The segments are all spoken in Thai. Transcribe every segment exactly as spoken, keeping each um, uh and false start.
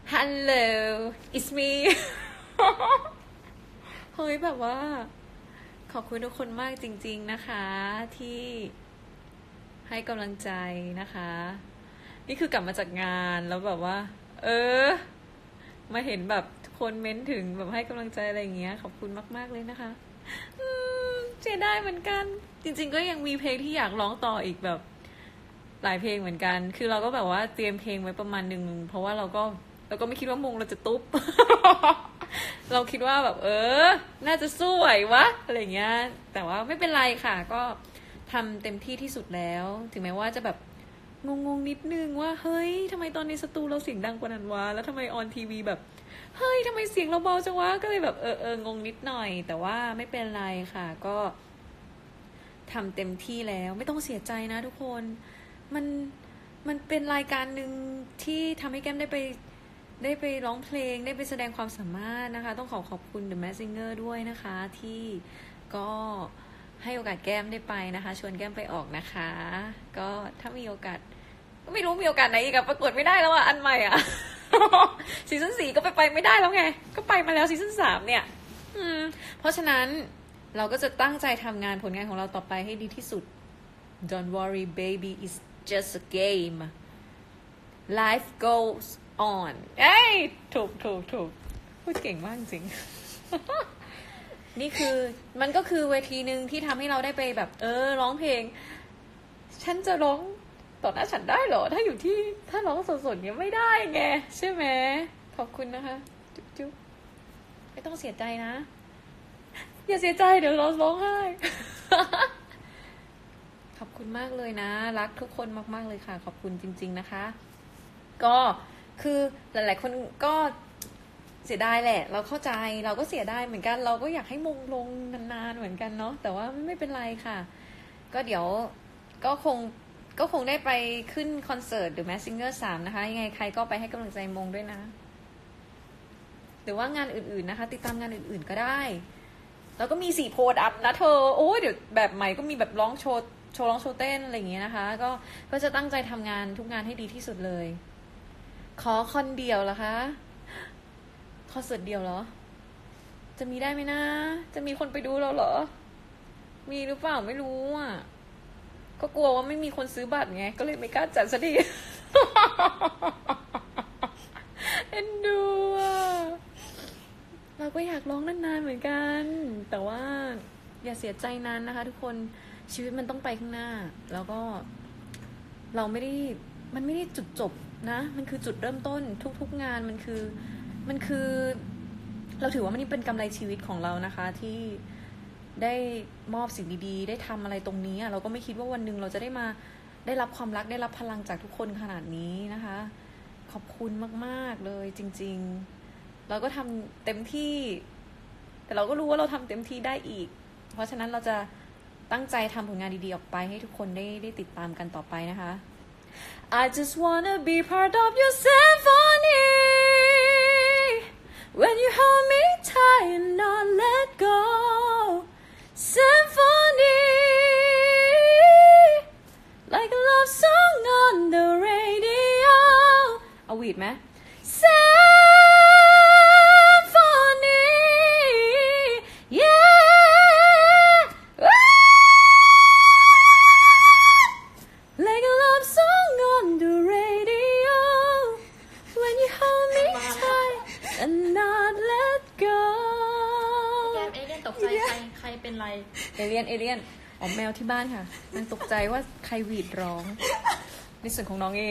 Hello it's me เฮ้ยแบบว่าขอบคุณทุกคนมากจริงๆนะคะที่ให้กำลังใจนะคะนี่คือกลับมาจากงานแล้วแบบว่าเออมาเห็นแบบคนเม้นถึงแบบให้กำลังใจอะไรอย่างเงี้ยขอบคุณมากๆเลยนะคะเสียดายเหมือนกันจริงๆก็ยังมีเพลงที่อยากร้องต่ออีกแบบหลายเพลงเหมือนกันคือเราก็แบบว่าเตรียมเพลงไว้ประมาณนึงเพราะว่าเราก็เราก็ไม่คิดว่ามงเราจะตุ๊บ เราคิดว่าแบบเออน่าจะสู้ไหววะอะไรเงี้ยแต่ว่าไม่เป็นไรค่ะก็ทำเต็มที่ที่สุดแล้วถึงแม้ว่าจะแบบงงๆนิดนึงว่าเฮ้ยทำไมตอนในสตูเราเสียงดังกว่านั้นวะแล้วทำไมออนทีวีแบบเฮ้ยทำไมเสียงเราเบาจังวะก็เลยแบบเออเอองงนิดหน่อยแต่ว่าไม่เป็นไรค่ะก็ทำเต็มที่แล้วไม่ต้องเสียใจนะทุกคนมันมันเป็นรายการหนึ่งที่ทำให้แก้มได้ไปได้ไปร้องเพลงได้ไปแสดงความสามารถนะคะต้องขอขอบคุณ The Masked Singer ด้วยนะคะที่ก็ให้โอกาสแก้มได้ไปนะคะชวนแก้มไปออกนะคะก็ถ้ามีโอกาสก็ไม่รู้มีโอกาสไหนอีกอะประกวดไม่ได้แล้วอะอันใหม่อะซีซั่นสี่ก็ไปไปไม่ได้แล้วไงก็ไปมาแล้วซีซั่นสามเนี่ยอืมเพราะฉะนั้นเราก็จะตั้งใจทำงานผลงานของเราต่อไปให้ดีที่สุด Don't worry baby it's just a game life goes on เอ้ยถูกถูกถูกพูดเก่งมากจริง นี่คือมันก็คือเวทีหนึ่งที่ทำให้เราได้ไปแบบเออร้องเพลงฉันจะร้องต่อหน้าฉันได้เหรอถ้าอยู่ที่ถ้าร้องสดๆเนี่ยไม่ได้ไงใช่ไหมขอบคุณนะคะจุ๊บจุ๊บไม่ต้องเสียใจนะอย่าเสียใจเดี๋ยวเราร้องไห้ ขอบคุณมากเลยนะรักทุกคนมากๆเลยค่ะขอบคุณจริงๆนะคะก็คือหลายๆคนก็เสียดายแหละเราเข้าใจเราก็เสียดายเหมือนกันเราก็อยากให้มงลงนานๆเหมือนกันเนาะแต่ว่าไม่เป็นไรค่ะก็เดี๋ยวก็คงก็คงได้ไปขึ้นคอนเสิร์ต The Masked Singer สามนะคะยังไงใครก็ไปให้กำลังใจมงด้วยนะหรือว่างานอื่นๆนะคะติดตามงานอื่นๆก็ได้แล้วก็มีสี่โพสอัพนะเธอโอ้ยเดี๋ยวแบบใหม่ก็มีแบบร้องโชว์โชว์ร้องโชว์เต้นอะไรอย่างเงี้ยนะคะก็ก็จะตั้งใจทำงานทุกงานให้ดีที่สุดเลยขอคอนเดียวเหรอคะคอนเสิร์ตเดียวเหรอจะมีได้ไหมนะจะมีคนไปดูเราเหรอมีหรือเปล่าไม่รู้อ่ะก็กลัวว่าไม่มีคนซื้อบัตรไงก็เลยไม่กล้าจัดซะดีเอ็นดูอ่ะเราก็อยากร้องนานๆเหมือนกันแต่ว่าอย่าเสียใจนานนะคะทุกคนชีวิตมันต้องไปข้างหน้าแล้วก็เราไม่ได้มันไม่ได้จุดจบนะมันคือจุดเริ่มต้นทุกๆงานมันคือมันคือเราถือว่ามันนี่เป็นกำไรชีวิตของเรานะคะที่ได้มอบสิ่งดีๆได้ทำอะไรตรงนี้เราก็ไม่คิดว่าวันหนึ่งเราจะได้มาได้รับความรักได้รับพลังจากทุกคนขนาดนี้นะคะขอบคุณมากๆเลยจริงๆเราก็ทำเต็มที่แต่เราก็รู้ว่าเราทำเต็มที่ได้อีกเพราะฉะนั้นเราจะตั้งใจทำผลงานดีๆออกไปให้ทุกคนได้ได้ติดตามกันต่อไปนะคะ I just wanna be part of your symphony when you hold me tight and not let go symphony like a love song on the radio เอาวีดไหม symphony yeah like a love song on the radio when you hold me tight and not let go แกมเอเลี่ยนตกใจใครใครเป็นไรเอเลี่ยนเอเลี่ยนอ๋อแมวที่บ้านค่ะมันตกใจว่าใครหวีดร้องในส่วนของน้องเอง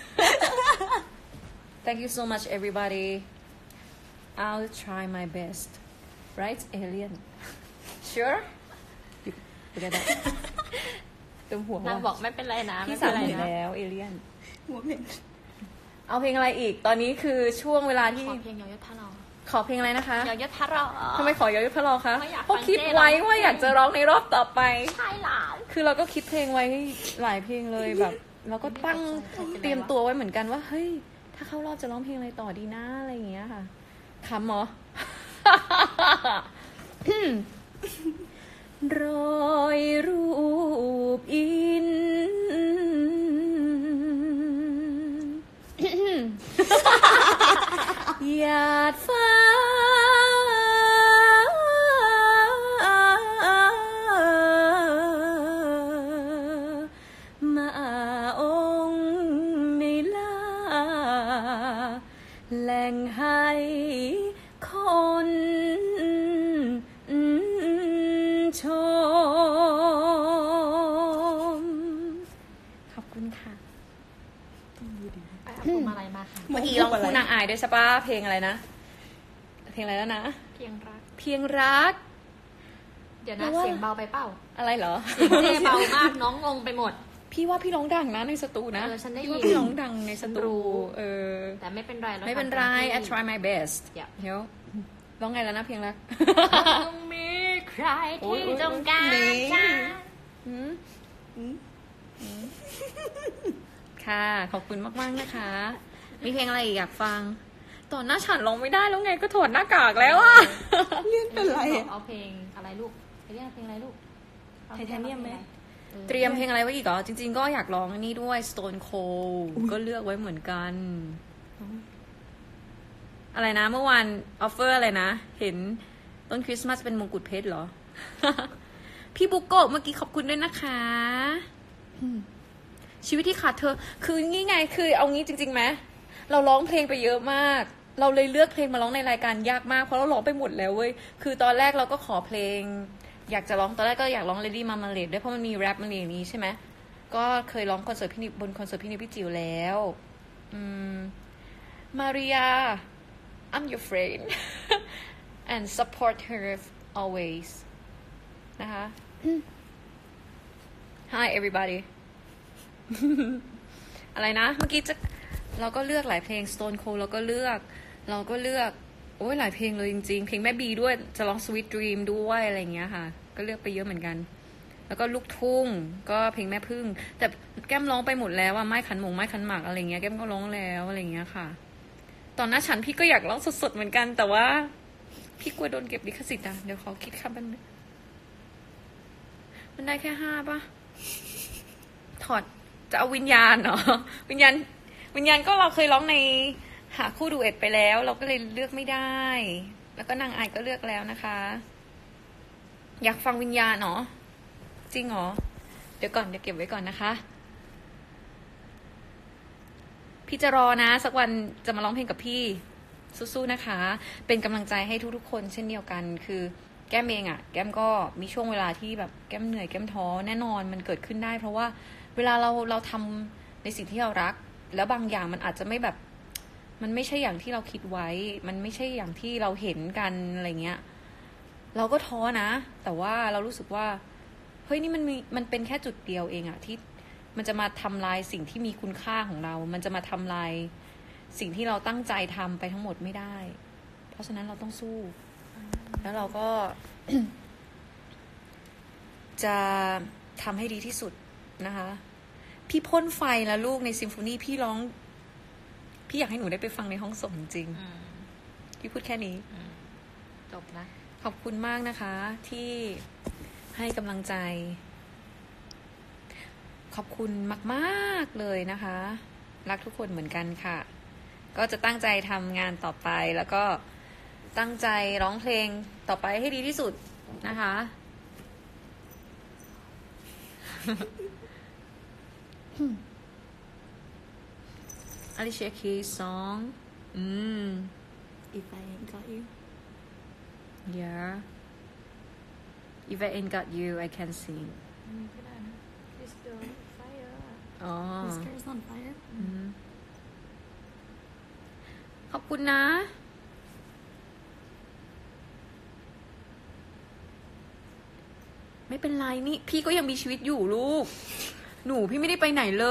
Thank you so much everybody I'll try my best right alien sure ไปกันได้ตุ้มหัวนางบอกไม่เป็นไรนะไม่พี่เป็สาน วไรเห็นนะแล้วเอเลี่ยนหัวเหม็นเอาเพลงอะไรอีกตอนนี้คือช่วงเวลาที่ขอเพลงยอยศพระรอขอเพลงอะไรนะคะยอยศพระรอทำไมขอยอยุทธพลอคะเพราะอยากเพราะฟังคิดเจ้ไว้ร้องว่าอยากจะร้องในรอบต่อไปใช่แล้วคือเราก็คิดเพลงไว้หลายเพลงเลยแบบ เราก็ตั้งเตรียมตัวไว้เหมือนกันว่าเฮ้ยถ้าเข้ารอบจะร้องเพลงอะไรต่อดีนะอะไรอย่างเงี้ยค่ะคำเหรอ รอยรูปอินหยาดฟ้ามาองค์ในลาแหล่งให้คนชมขอบคุณค่ะไปเอาพวงมาลัยมาค่ะเมื่อกี้ร้องคู่นางอายด้วยใช่ปะเพลงอะไรนะ เพลงอะไรแล้วนะเพียงรักเพียงรักเดี๋ยวนะเสียงเบาไปเปล่าอะไรเหรอเสียงเจ๊เบามากน้องงงไปหมดพี่ว่าพี่ร้องดังนะในสตูนะเออฉันได้ยินพี่ว่าพี่ร้องดังในสตู เออแต่ไม่เป็นไรเราไม่เป็นไร I try my best เดี๋ยวเดี๋ยวร้องไงแล้วนะเพียงรักต้องมีใครโอ้ยที่ต้องการนี่ฉันอืมอืมอืมค่ะ ขอบคุณมากๆนะคะ มีเพลงอะไรอีกอยากฟัง ตอนหน้าฉันร้องไม่ได้แล้วไงก็ถอดหน้ากากแล้วอะเรียนเป็นไรอะเอาเพลงอะไรลูกไปเรียกเพลงอะไรลูกไทเทเนียมไหมออเตรียมเพลงอะไรไว้อีกเหรอ จริงๆ ก็อยากร้องอันนี้ด้วย Stone Cold ก็เลือกไว้เหมือนกัน อะไรนะเมื่อวานออฟเฟอร์อะไรนะ เห็นต้นคริสต์มาสเป็นมงกุฎเพชรเหรอ พี่บุกโกะเมื่อกี้ขอบคุณด้วยนะคะอืมชีวิตที่ขาดเธอ คืองี้ไง คือเอางี้จริงๆไหมเราร้องเพลงไปเยอะมาก เราเลยเลือกเพลงมาร้องในรายการยากมาก เพราะเราร้องไปหมดแล้วเว้ย คือตอนแรกเราก็ขอเพลง อยากจะร้องตอนแรกก็อยากร้อง Lady Marmalade ด้วยเพราะมันมีแรปมันมีอย่างนี้ใช่ไหมก็เคยร้องคอนเสิร์ตพี่นิบนคอนเสิร์ตพี่นิพี่จิ๋วแล้วอืมมาริยา I'm your friend and support her always นะคะ Hi everybody อะไรนะเมื่อกี้จะเราก็เลือกหลายเพลง Stone Cold เราก็เลือกเราก็เลือกโอ้ยหลายเพลงเลยจริงๆเพลงแม่บีด้วยจะร้อง Sweet Dream ด้วยอะไรอย่างเงี้ยค่ะก็เลือกไปเยอะเหมือนกันแล้วก็ลูกทุ่งก็เพลงแม่พึ่งแต่แก้มร้องไปหมดแล้วอะไม้ขันหมงไม้ขันหมากอะไรเงี้ยแก้มก็ร้องแล้วอะไรเงี้ยค่ะตอนหน้าฉันพี่ก็อยากร้องสดๆเหมือนกันแต่ว่าพี่กลัวโดนเก็บลิขสิทธิ์อะเดี๋ยวขอคิดคำมันมันได้แค่ห้าป่ะถอดจะเอาวิญญาณเหรอวิญญาณวิญญาณก็เราเคยร้องในหาคู่ดูเอ็ดไปแล้วเราก็เลยเลือกไม่ได้แล้วก็นางอายก็เลือกแล้วนะคะอยากฟังวิญญาณเหรอจริงเหรอเดี๋ยวก่อนเดี๋ยวเก็บไว้ก่อนนะคะพี่จะรอนะสักวันจะมาร้องเพลงกับพี่สู้ๆนะคะเป็นกำลังใจให้ทุกๆคนเช่นเดียวกันคือแก้มเองอะแก้มก็มีช่วงเวลาที่แบบแก้มเหนื่อยแก้มท้อแน่นอนมันเกิดขึ้นได้เพราะว่าเวลาเราเราทำในสิ่งที่เรารักแล้วบางอย่างมันอาจจะไม่แบบมันไม่ใช่อย่างที่เราคิดไว้มันไม่ใช่อย่างที่เราเห็นกันอะไรเงี้ยเราก็ท้อนะแต่ว่าเรารู้สึกว่าเฮ้ยนี่มันมีมันเป็นแค่จุดเดียวเองอะที่มันจะมาทำลายสิ่งที่มีคุณค่าของเรามันจะมาทำลายสิ่งที่เราตั้งใจทำไปทั้งหมดไม่ได้เพราะฉะนั้นเราต้องสู้แล้วเราก็ จะทำให้ดีที่สุดนะคะพี่พ่นไฟแล้วลูกในซิมโฟนีพี่ร้องพี่อยากให้หนูได้ไปฟังในห้องส่งจริงๆพี่พูดแค่นี้จบนะขอบคุณมากนะคะที่ให้กำลังใจขอบคุณมากๆเลยนะคะรักทุกคนเหมือนกันค่ะก็จะตั้งใจทำงานต่อไปแล้วก็ตั้งใจร้องเพลงต่อไปให้ดีที่สุดนะคะ Alicia Keys song อืม If I ain't got you yeah If I ain't got you I can sing ก็ได้นะ This girl fire อ๋อ This girl's on fire ขอบคุณนะไม่เป็นไรนี่พี่ก็ยังมีชีวิตอยู่ลูกหนูพี่ไม่ได้ไปไหนเลย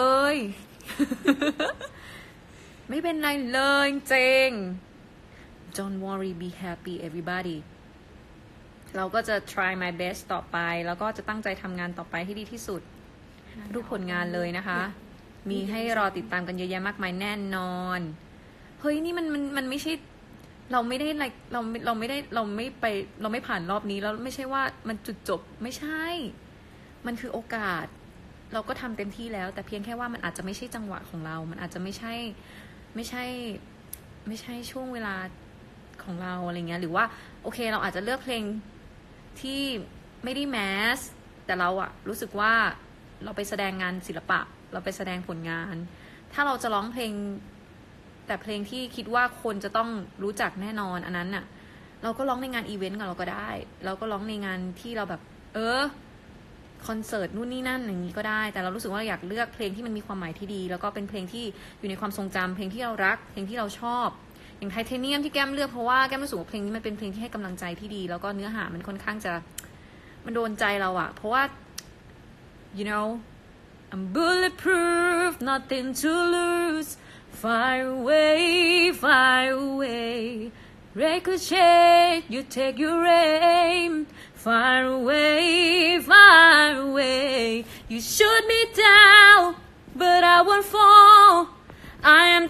ไม่เป็นไรเลยเจง Don't worry be happy everybody เราก็จะ try my best ต่อไปแล้วก็จะตั้งใจทำงานต่อไปให้ดีที่สุดทุกผลงานเลยนะคะมีให้รอติดตามกันเยอะแยะมากมายแน่นอนเฮ้ยนี่มันมันมันไม่ใช่เราไม่ได้เราเราเราไม่ได้เราไม่ไปเราไม่ผ่านรอบนี้แล้วไม่ใช่ว่ามันจุดจบไม่ใช่มันคือโอกาสเราก็ทำเต็มที่แล้วแต่เพียงแค่ว่ามันอาจจะไม่ใช่จังหวะของเรามันอาจจะไม่ใช่ไม่ใช่ไม่ใช่ช่วงเวลาของเราอะไรเงี้ยหรือว่าโอเคเราอาจจะเลือกเพลงที่ไม่ได้แมสแต่เราอะรู้สึกว่าเราไปแสดงงานศิลปะเราไปแสดงผลงานถ้าเราจะร้องเพลงแต่เพลงที่คิดว่าคนจะต้องรู้จักแน่นอนอันนั้นน่ะเราก็ร้องในงานอีเวนต์กับเราก็ได้เราก็ร้องในงานที่เราแบบเออคอนเสิร์ตนู่นนี่นั่นอย่างนี้ก็ได้แต่เรารู้สึกว่าเราอยากเลือกเพลงที่มันมีความหมายที่ดีแล้วก็เป็นเพลงที่อยู่ในความทรงจำเพลงที่เรารักเพลงที่เราชอบอย่างไทเทเนียมที่แก้มเลือกเพราะว่าแก้มรู้สึกว่าเพลงนี้มันเป็นเพลงที่ให้กำลังใจที่ดีแล้วก็เนื้อหามันค่อนข้างจะมันโดนใจเราอะเพราะว่า you know I'm bulletproof nothing to lose far away far away ricochet you take your aim far away far away you shoot me down but I won't fall I am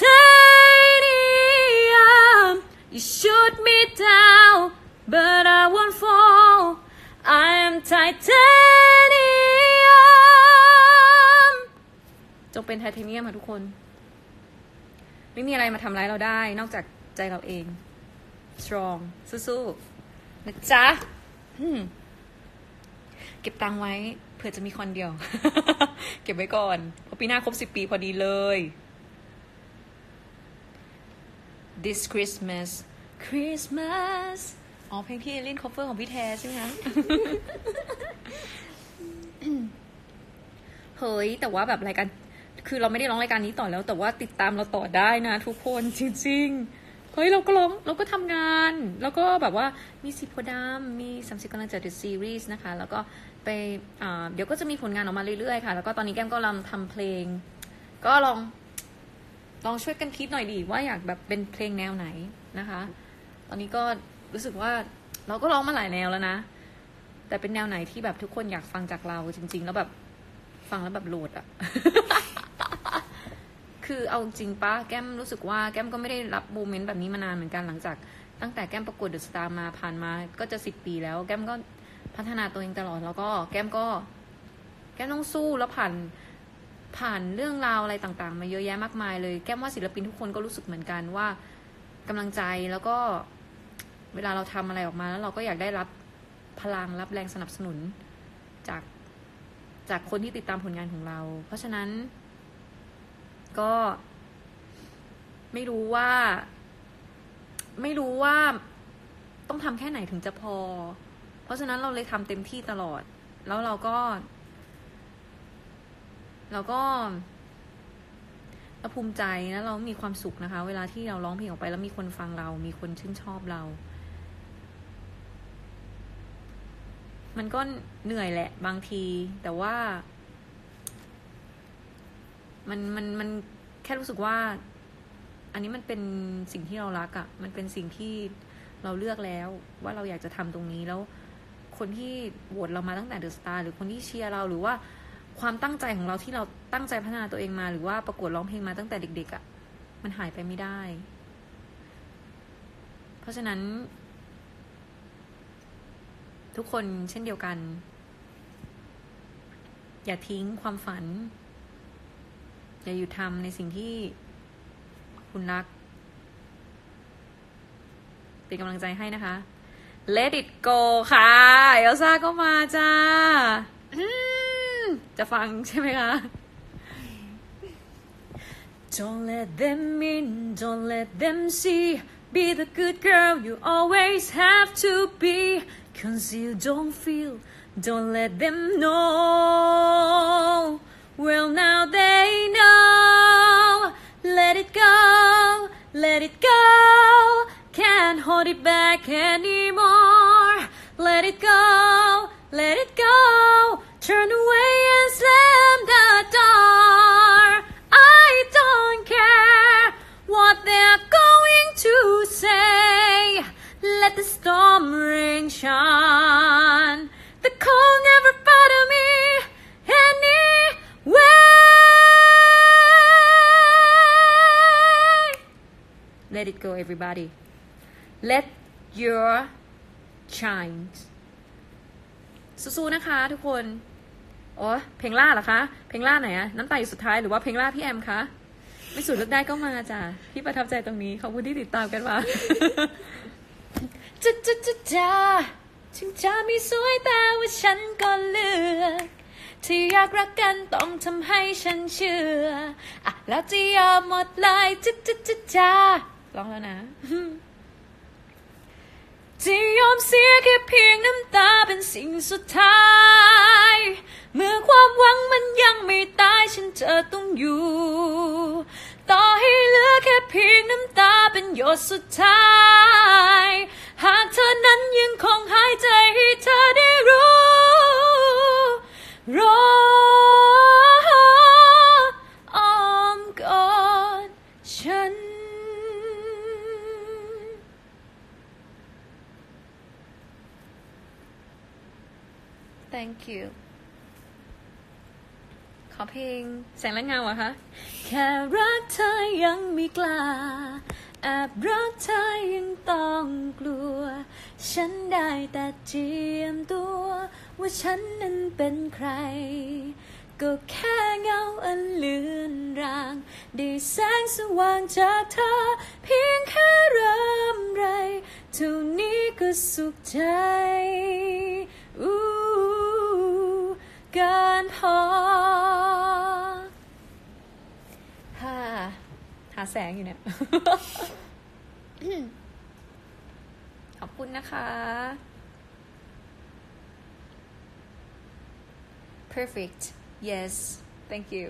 titanium you shoot me down but I won't fall I am titanium จงเป็นไทเทเนียมค่ะทุกคนไม่มีอะไรมาทำร้ายเราได้นอกจากใจเราเอง strong สู้ๆนะจ๊ะเก็บตังค์ไว้เผื่อจะมีคอนเดียว เก็บไว้ก่อนเพราะปีหน้าครบสิบปีพอดีเลย This Christmas Christmas อ๋อเพลงที่เล่น cover ของพี่แทใช่ไหมคะ เฮ้ยแต่ว่าแบบรายการคือเราไม่ได้ร้องรายการนี้ต่อแล้วแต่ว่าติดตามเราต่อได้นะทุกคนจริงๆเฮ้ยเราก็ร้องเราก็ทำงานแล้วก็แบบว่ามีสิบโพดามมีสามสิบกำลังใจ The Series นะคะแล้วก็ไปเดี๋ยวก็จะมีผลงานออกมาเรื่อยๆค่ะแล้วก็ตอนนี้แก้มก็กำลังทำเพลงก็ลองลองช่วยกันคิดหน่อยดีว่าอยากแบบเป็นเพลงแนวไหนนะคะตอนนี้ก็รู้สึกว่าเราก็ร้องมาหลายแนวแล้วนะแต่เป็นแนวไหนที่แบบทุกคนอยากฟังจากเราจริงๆแล้วแบบฟังแล้วแบบโหลดอะ คือเอาจริงปะแก้มรู้สึกว่าแก้มก็ไม่ได้รับโมเมนต์แบบนี้มานานเหมือนกันหลังจากตั้งแต่แก้มประกวดเดอะสตาร์มาผ่านมาก็จะสิบปีแล้วแก้มก็พัฒนาตัวเองตลอดแล้วก็แก้มก็แก้มต้องสู้แล้วผ่านผ่านเรื่องราวอะไรต่างๆมาเยอะแยะมากมายเลยแก้มว่าศิลปินทุกคนก็รู้สึกเหมือนกันว่ากำลังใจแล้วก็เวลาเราทำอะไรออกมาแล้วเราก็อยากได้รับพลังรับแรงสนับสนุนจากจากคนที่ติดตามผลงานของเราเพราะฉะนั้นก็ไม่รู้ว่าไม่รู้ว่าต้องทำแค่ไหนถึงจะพอเพราะฉะนั้นเราเลยทำเต็มที่ตลอดแล้วเราก็เราก็เราภูมิใจแล้วเรามีความสุขนะคะเวลาที่เราร้องเพลงออกไปแล้วมีคนฟังเรามีคนชื่นชอบเรามันก็เหนื่อยแหละบางทีแต่ว่ามันมันมันแค่รู้สึกว่าอันนี้มันเป็นสิ่งที่เรารักอ่ะมันเป็นสิ่งที่เราเลือกแล้วว่าเราอยากจะทำตรงนี้แล้วคนที่โหวตเรามาตั้งแต่เดอะสตาร์หรือคนที่เชียร์เราหรือว่าความตั้งใจของเราที่เราตั้งใจพัฒนาตัวเองมาหรือว่าประกวดร้องเพลงมาตั้งแต่เด็กๆอ่ะมันหายไปไม่ได้เพราะฉะนั้นทุกคนเช่นเดียวกันอย่าทิ้งความฝันอย่าหยุดทำในสิ่งที่คุณรักเป็นกำลังใจให้นะคะ Let it go ค่ะเอลซ่าก็มาจ้าจะฟังใช่ไหมคะ Don't let them in Don't let them see Be the good girl you always have to be Cause you don't feel Don't let them know Well now they know Let it go Let it go Can't hold it back anymore Let it go Let it go Turn away and slam the door I don't care What they're going to say Let the storm rain shine The cold never bother me anyway Let it go everybody Let your shine สู้ๆนะคะทุกคนโอ้เพลงล่าเหรอคะเพลงล่าไหนอะน้ำตาอยู่สุดท้ายหรือว่าเพลงล่าพี่แอมคะไม่สูดเลือกได้ก็มาจ้ะพี่ประทับใจตรงนี้ขอบคุณที่ติดตามกันมาจ้าจ้าจ้าจ้าถึงจะไม่สวยแต่ว่าฉันก็เลือกที่อยากรักกันต้องทำให้ฉันเชื่ออ่ะแล้วจะยอมหมดเลยจ้าจ้าจ้าจ้าร้องแล้วนะจะยอมเสียแค่เพียงน้ำตาเป็นสิ่งสุดท้ายเมื่อความหวังมันยังไม่ตายฉันจะต้องอยู่ต่อให้เหลือแค่เพียงน้ำตาเป็นหยดสุดท้ายหากเธอนั้นยังคงหายใจให้เธอได้รู้รออ้อมกอดฉันThank you ขอเพลงแสงและเงาอะคะแค่รักเธอยังไม่กล้าแอบรักเธอยังต้องกลัวฉันได้แต่เจียมตัวว่าฉันนั้นเป็นใครก็แค่เงาอันเลือนรางได้แสงสว่างจากเธอเพียงแค่เริ่มไรเท่านี้ก็สุขใจอู้การพอหาหาแสงอยู่เนี่ย ขอบคุณนะคะ perfect yes thank you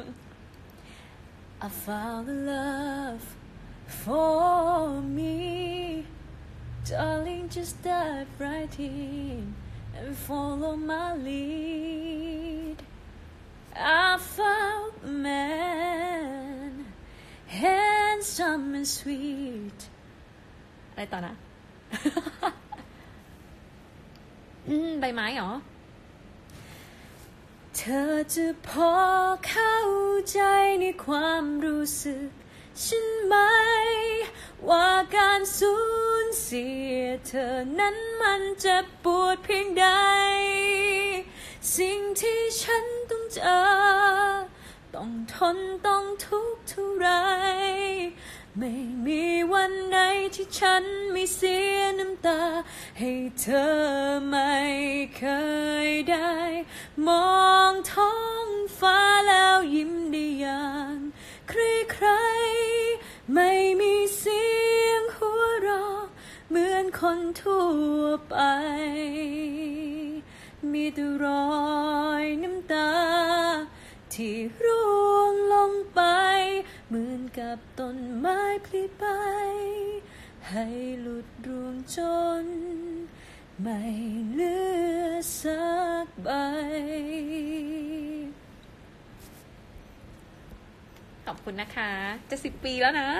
I found the love for me darling just dive right in and follow my lead I found a man handsome and sweet อะไรต่อนะ อืมใบไม้เหรอเธอจะพอเข้าใจในความรู้สึกฉันไหมว่าการสูญเสียเธอนั้นมันจะปวดเพียงใดสิ่งที่ฉันต้องเจอต้องทนต้องทุกข์เท่าไรไม่มีวันไหนที่ฉันไม่เสียน้ำตาให้เธอไม่เคยได้มองท้องฟ้าแล้วยิ้มได้อย่างใครๆไม่มีเสียงหัวเราะเหมือนคนทั่วไปมีแต่รอยน้ำตาที่ร่วงลงไปเหมือนกับต้นไม้พลิใบให้หลุดร่วงจนไม่เหลือสักใบขอบคุณนะคะจะสิบปีแล้วนะ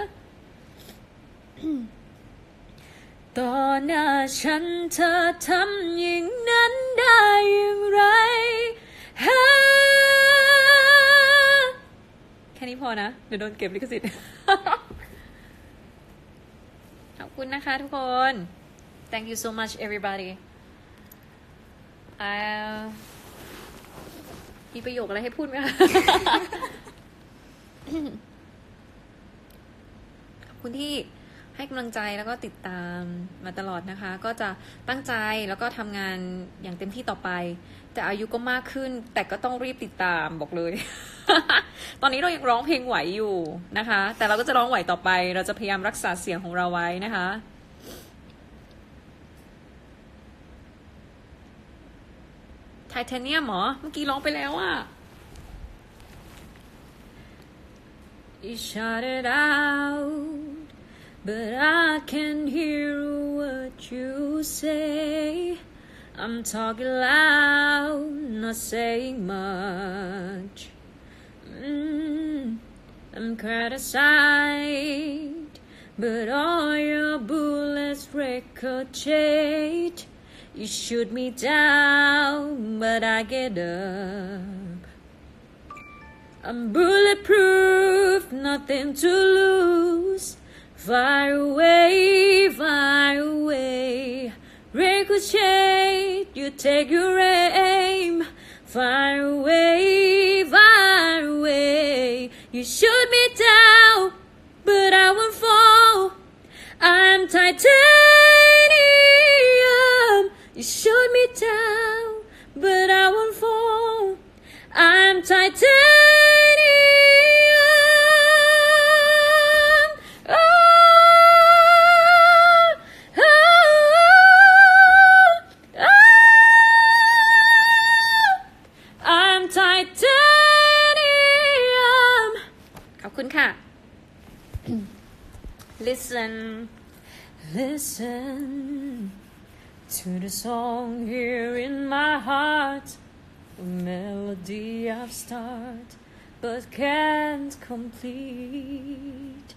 ต่อหน้าฉันเธอทำอย่างนั้นได้อย่างไรฮะแค่นี้พอนะเดี๋ยวโดนเก็บลิขสิทธิ์ ขอบคุณนะคะทุกคน thank you so much everybody อ่ามีประโยคอะไรให้พูดไหมคะ ขอบคุณที่ให้กำลังใจแล้วก็ติดตามมาตลอดนะคะก็จะตั้งใจแล้วก็ทำงานอย่างเต็มที่ต่อไปแต่อายุก็มากขึ้นแต่ก็ต้องรีบติดตามบอกเลย ตอนนี้เรายังร้องเพลงไหวอยู่นะคะแต่เราก็จะร้องไหวต่อไปเราจะพยายามรักษาเสียงของเราไว้นะคะไทเทเนียมเหรอเมื่อกี้ร้องไปแล้วอะ You shut it out but I can hear what you say I'm talking loud not saying much mm, I'm criticized but all your bullets ricochet You shoot me down but I get up I'm bulletproof nothing to lose Fire away, fire away Ricochet, you take your aim Fire away, fire away You shoot me down Listen, listen to the song here in my heart, a melody I've started but can't complete.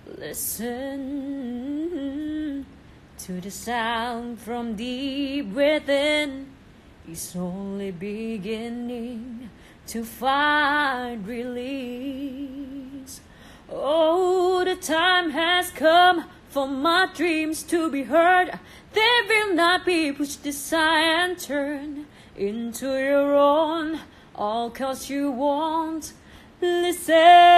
Listen to the sound from deep within, it's only beginning to find release. Oh, the time has come for my dreams to be heard. They will not be pushed aside and turned into your own, all cause you won't listen.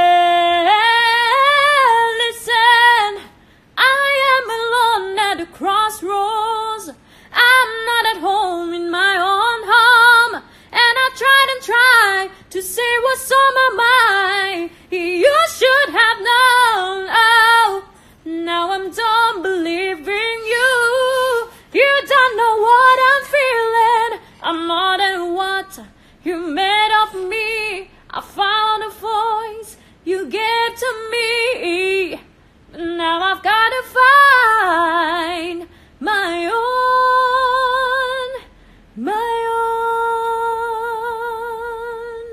Listen, I am alone at the crossroads. I'm not at home in my own home, and I tried and tried to say what's on my mind. You should have known. Oh, now I'm done believing you. You don't know what I'm feeling. I'm more than what you made of me. I found a voice you gave to me. Now I've got to find my own, my own.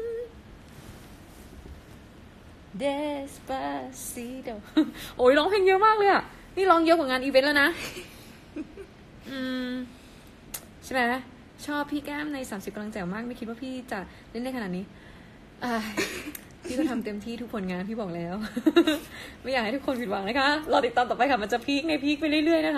Despacito โอ้ยร้องเพลงเยอะมากเลยอ่ะนี่ร้องเยอะกว่างานอีเวนต์แล้วนะ อืมใช่ไหมชอบพี่แก้มในสามสิบกำลังแจ๋วมากไม่คิดว่าพี่จะเล่นได้ขนาดนี้อ่า พี่ก็ทำเต็มที่ทุกผลงานพี่บอกแล้ว ไม่อยากให้ทุกคนผิดหวังนะคะรอติดตามต่อไปค่ะมันจะพีคในพีคไปเรื่อยๆนะคะ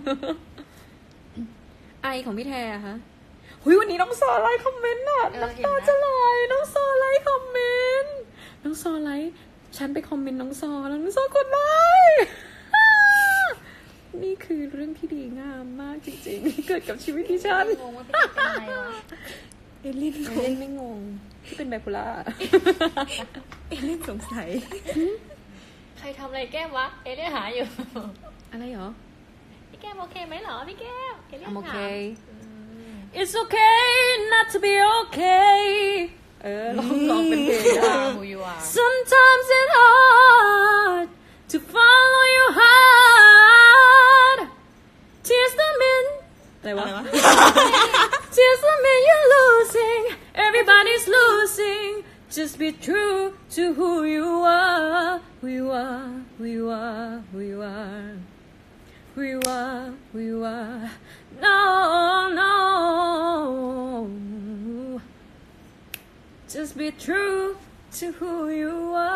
ไอของพี่แทอะคะหุยวันนี้น้องซอไลค์คอมเมนต์น่ะน้ำตาจะไหลน้องซอไลค์คอมเมนต์น้องซอไลค์ฉันไปคอมเมนต์น้องซอแล้วน้องซอกดไลค์ นี่คือเรื่องที่ดีงามมากจริงๆที่เกิดกับชีวิตที่ฉันงงว่าพี่เป็นอะไรวะเอลินเอลินไม่งงที่เป็นไบโพล่าเอเลี่ยนสงสัยใครทำอะไรแก้มวะ เอเลี่ยนหาอยู่อะไรเหรอพี่แก้มโอเคไหมเหรอพี่แก้มเอเลี่ยน I'm ถาม okay อืม It's okay not to be okay เออลองลองเป็นเพลง You ได้ are who you are Sometimes it's hard to follow your heart Tears don't mean อะไรวะ Tears don't mean you're losing Everybody's losing Just be true to who you are Who you are Who you are Who you are Who you are Who you are No no Just be true to who you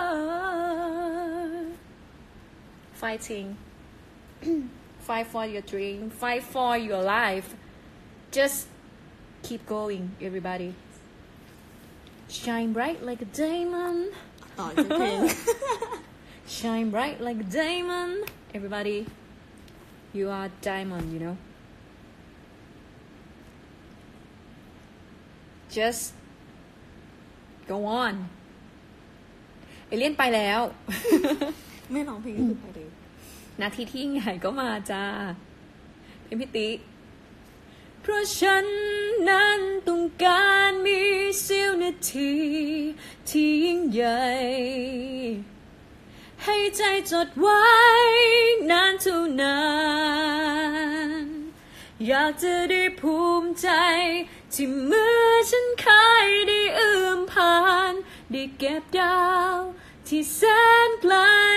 are Fighting Fight for your dream Fight for your life Just keep going everybody Shine bright like a diamond ต่อจากเพลง Shine bright like a diamond Everybody You are diamond you know Just Go on เอเลี่ยนไปแล้วไม่ร้องเพลงก็คือไปเลยนาทีที่ยิ่งใหญ่ก็มาจ้าเพลงพี่ติเพราะฉันนั้นต้องการมีเสี้ยวนาทีที่ยิ่งใหญ่ให้ใจจดไว้นานเท่านานอยากจะได้ภูมิใจที่เมื่อฉันเคยได้เอื้อมผ่านได้เก็บดาวที่แสนไกล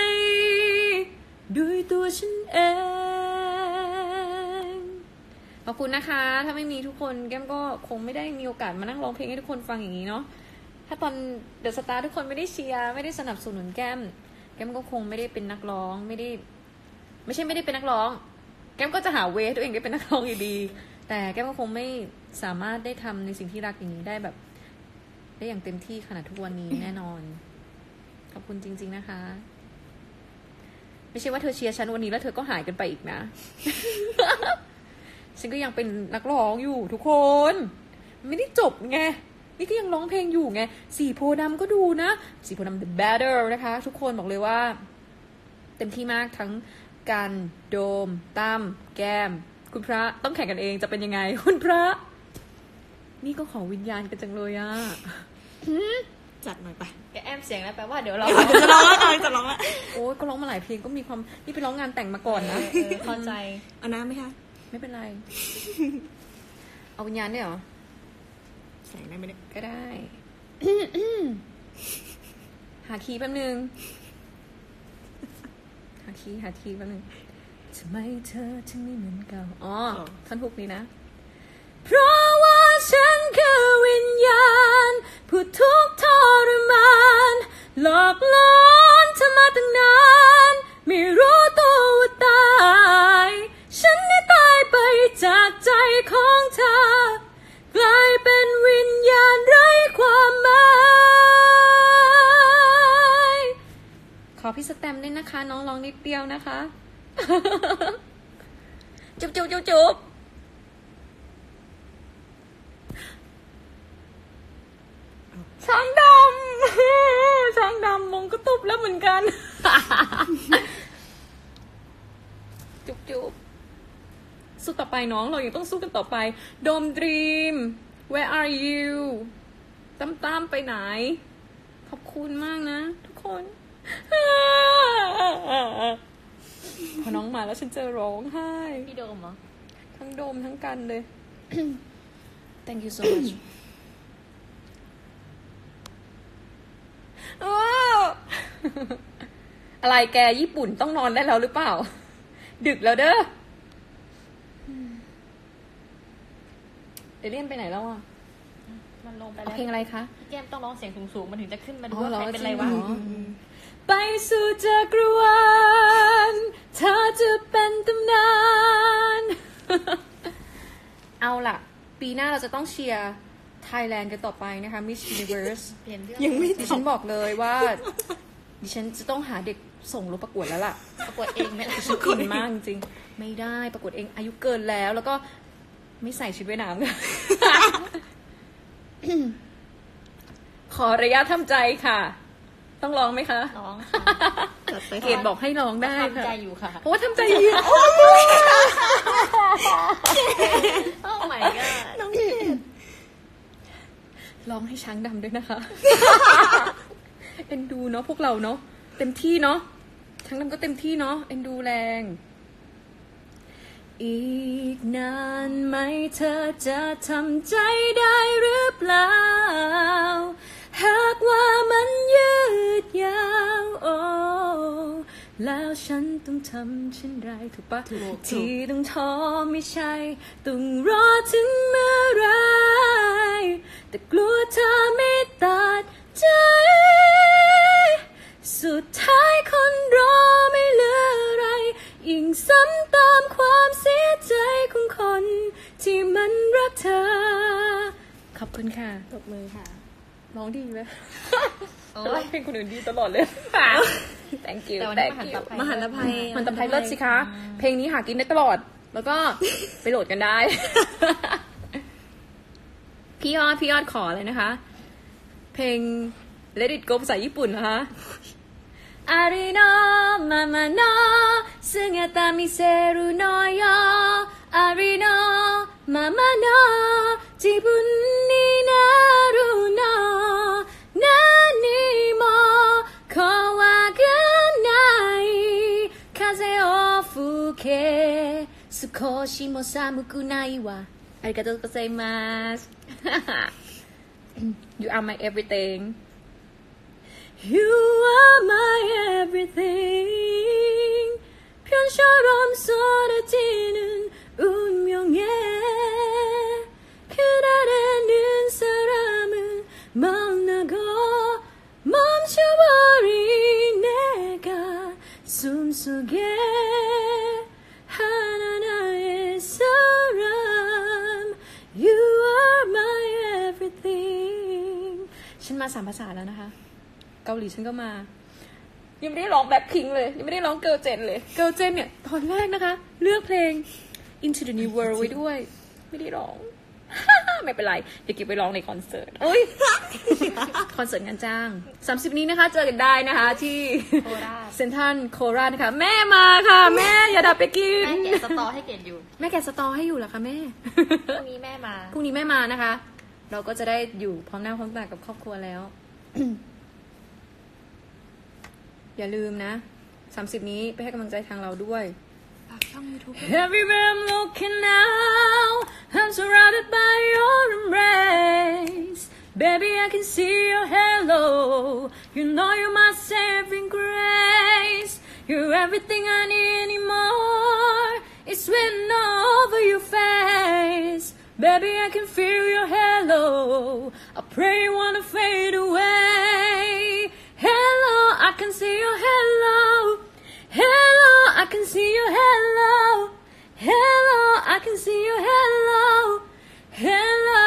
ด้วยตัวฉันเองขอบคุณนะคะถ้าไม่มีทุกคนแก้มก็คงไม่ได้มีโอกาสมานั่งร้องเพลงให้ทุกคนฟังอย่างนี้เนาะถ้าตอนเดอะสตาร์ทุกคนไม่ได้เชียร์ไม่ได้สนับสนุนแก้มแก้มก็คงไม่ได้เป็นนักร้องไม่ได้ไม่ใช่ไม่ได้เป็นนักร้องแก้มก็จะหาเวย์ตัวเองได้เป็นนักร้องอยู่ดีแต่แก้มก็คงไม่สามารถได้ทำในสิ่งที่รักอย่างนี้ได้แบบได้อย่างเต็มที่ขนาดทุกวันนี้แน่นอนขอบคุณจริงๆนะคะไม่ใช่ว่าเธอเชียร์ฉันวันนี้แล้วเธอก็หายกันไปอีกนะ ฉันก็ยังเป็นนักร้องอยู่ทุกคนไม่ได้จบไงนี่ก็ยังร้องเพลงอยู่ไงสีโพธิ์ดำก็ดูนะสีโพธิ์ดำ The Better นะคะทุกคนบอกเลยว่าเต็มที่มากทั้งการโดมตั้มแก้มคุณพระต้องแข่งกันเองจะเป็นยังไงคุณพระนี่ก็ขอวิญญาณกันจังเลยอะจัดหน่อยไปแกแอมเสียงแล้วแปลว่าเดี๋ยวเราจะร้องแล้วจะร้องแล้วโอ้ยก็ร้องมาหลายเพลงก็มีความนี่ไปร้องงานแต่งมาก่อนนะเออเข้าใจเอาน้ำไหมคะไม่เป็นไร เอาวิญญาณเนี่ยเหรอใส่ได้ไหมเนี่ยก็ได้ หาคีย์แป๊บนึง หาคีย์หาคีย์แป๊บนึงทำไมเธอถึงไม่เหมือนเก่าอ๋อท่อนฮุกนี้นะ เพราะว่าฉันคือวิญญาณผู้ทุกข์ทรมานหลอกหลอนเธอมาตั้งนานไม่รู้ตัวว่าตายฉันได้ตายไปจากใจของเธอกลายเป็นวิญญาณไร้ความหมายขอพี่สแตมป์ด้วยนะคะน้องร้องนิดเดียวนะคะ จุ๊บจุ๊บจุ๊บจุ๊บช้างดำ ช้างดำมงก็ตุบแล้วเหมือนกัน จุ๊บจุ๊บสู้ต่อไปน้องเรายังต้องสู้กันต่อไปโดมดรีม where are you ตั้มตั้มไปไหน ขอบคุณมากนะทุกคน พอน้องมาแล้วฉันจะร้องไห้พี่โดมเหรอทั้งโดมทั้งกันเลย thank you so much ว้าวอะไรแกญี่ปุ่นต้องนอนได้แล้วหรือเปล่า ดึกแล้วเด้อเอเลี่ยนไปไหนแล้วอ่ะมันลงไปเอาแล้วเพลงอะไรคะพี่แก้มต้องร้องเสียงสูงๆมันถึงจะขึ้นมาดูอ๋อว่าเหรอใครเป็นไรวะจริงเหรอ ไปสู่จักรวาลเธอจะเป็นตำนาน เอาล่ะ ปีหน้าเราจะต้องเชียร์ไทยแลนด์กันต่อไปนะคะ Miss Universe เปลี่ยนเรื่องยังไม่ดิฉันบอกเลยว่า ดิฉันจะต้องหาเด็กส่งลงประกวดแล้วล่ะประกวดเองไหมล่ะฉันอินมากจริงๆไม่ได้ประกวดเองอายุเกินแล้ว แล้วก็ไม่ใส่ชุดว่ายน้ำ ขอระยะทำใจค่ะ ต้องร้องไหมคะร้องค่ะจัดไปเกดบอกให้ร้องได้ทำค่ะใจอยู่ค่ะเพราะว่าทำใจอยู่โอ้ยโอ้ my god น้องเกดร้องให้ช้างดำด้วยนะคะ เอ็นดูเนาะพวกเราเนาะเต็มที่เนาะช้างดำก็เต็มที่เนาะเอ็นดูแรงอีกนานไหมเธอจะทำใจได้หรือเปล่าหากว่ามันยืดยาวโอ้แล้วฉันต้องทำเช่นไรถูกปะที่ต้องท้อไม่ใช่ต้องรอถึงเมื่อไรแต่กลัวเธอไม่ตัดใจ สุดท้ายคนรอไม่เหลืออะไรยิ่งซ้ำตามความเสียใจของคนที่มันรักเธอขอบคุณค่ะตบมือค่ะร้องดีไหมโอ้ร้อย งเพลงคนอื่นดีตลอดเลย thank you แต่วันนี้ thank มหัน you ตภัยมหันตภัยมันตำไทยเลิศสิคะ เพลงนี้หากินได้ตลอด แล้วก็ไปโหลดกันได้ พี่ยอดพี่ยอดขอเลยนะคะ เพลง Let It Go ภาษาญี่ปุ่นนะคะอาริโนมามาโนสึงาตามิเซรุโนโยอาริโนมามาโนจิบุนนินารุโนนานิโมโควากะไน風を吹け少しも寒くないわありがとうございます You are my everything You are my everything 별처럼 쏟아지는 운명에 그날에는 사람은 만나고 멈춰버린 내가 숨속에 하나나의 사람 You are my everything ฉันมาสามภาษาแล้วนะคะเกาหลีฉันก็มายังไม่ได้ร้องแบ็คพิงเลยยังไม่ได้ร้องเกิร์ลเจนเลยเกิร์ลเจนเนี่ยตอนแรกนะคะเลือกเพลง Into the New World ไว้ด้วยไม่ได้ร้อง ไม่เป็นไรเดี๋ยวเก็บไปร้องในคอนเสิร์ตโอ้ย คอนเสิร์ตงานจ้างสามสิบนี้นะคะเจอกันได้นะคะที่โคราชเซนทรัลโคราชนะคะแม่มาค่ะแม่อย่าดับไปกินแม่แกะสตอให้เกดอยู่แม่แกะสตอให้อยู่เหรอคะแม่พรุ่งนี้แม่มาพรุ่งนี้แม่มานะคะ เราก็จะได้อยู่พร้อมหน้าพร้อมตากับครอบครัวแล้วอย่าลืมนะสามสิบนี้ไปให้กำลังใจทางเราด้วยฝากช่อง YouTube Everywhere I'm looking now, I'm surrounded by your embrace. Baby, I can see your halo. You know you're my saving grace. You're everything I need anymore. It's written all over your face. Baby, I can feel your halo. I pray you wanna fade away. Hello, I can see your hello.Hello, I can see you. Hello, hello, I can see you. Hello, hello,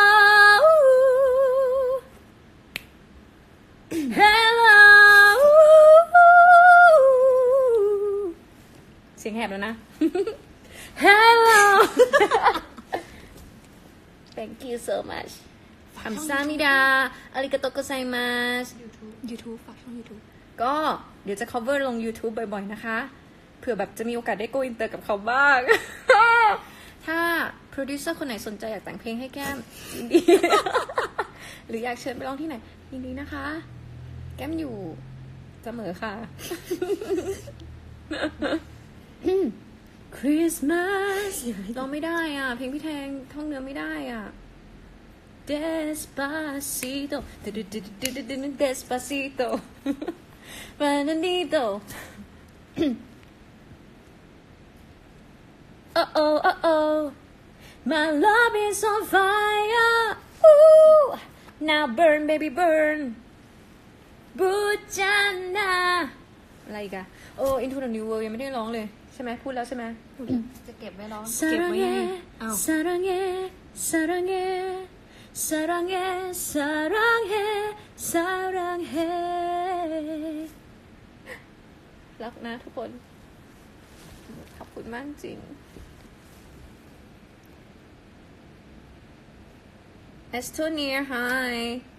hello. เสียงแหบแล้วนะ Hello. Thank you so much. คำซามิดาอาริกาโตโกไซมัส YouTube ฝากช่อง YouTube ก็เดี๋ยวจะ cover ลง YouTube บ่อยๆนะคะเผื่อแบบจะมีโอกาสได้ go inter กับเขาบ้าง ถ้า producer คนไหนสนใจอยากแต่งเพลงให้แก้มยินดี หรืออยากเชิญไปร้องที่ไหนยินดีนะคะ แก้มอยู่เสมอค่ะ Christmas ร้องไม่ได้อ่ะเพลงพี่แทงท่องเนื้อไม่ได้อ่ะ Despacito Despacito Bananito Oh oh oh oh My love is on fire Ooh Now burn baby burn Bujana อะไรอีกอะโอ้ Into the New World ยังไม่ได้ร้องเลยใช่ไหมพูดแล้วใช่ไหมจะเก็บไว้ร้อง 사랑해 사랑해 사랑해 사랑해 사랑해 사랑해 รักนะทุกคนขอบคุณมากจริง Estonia hi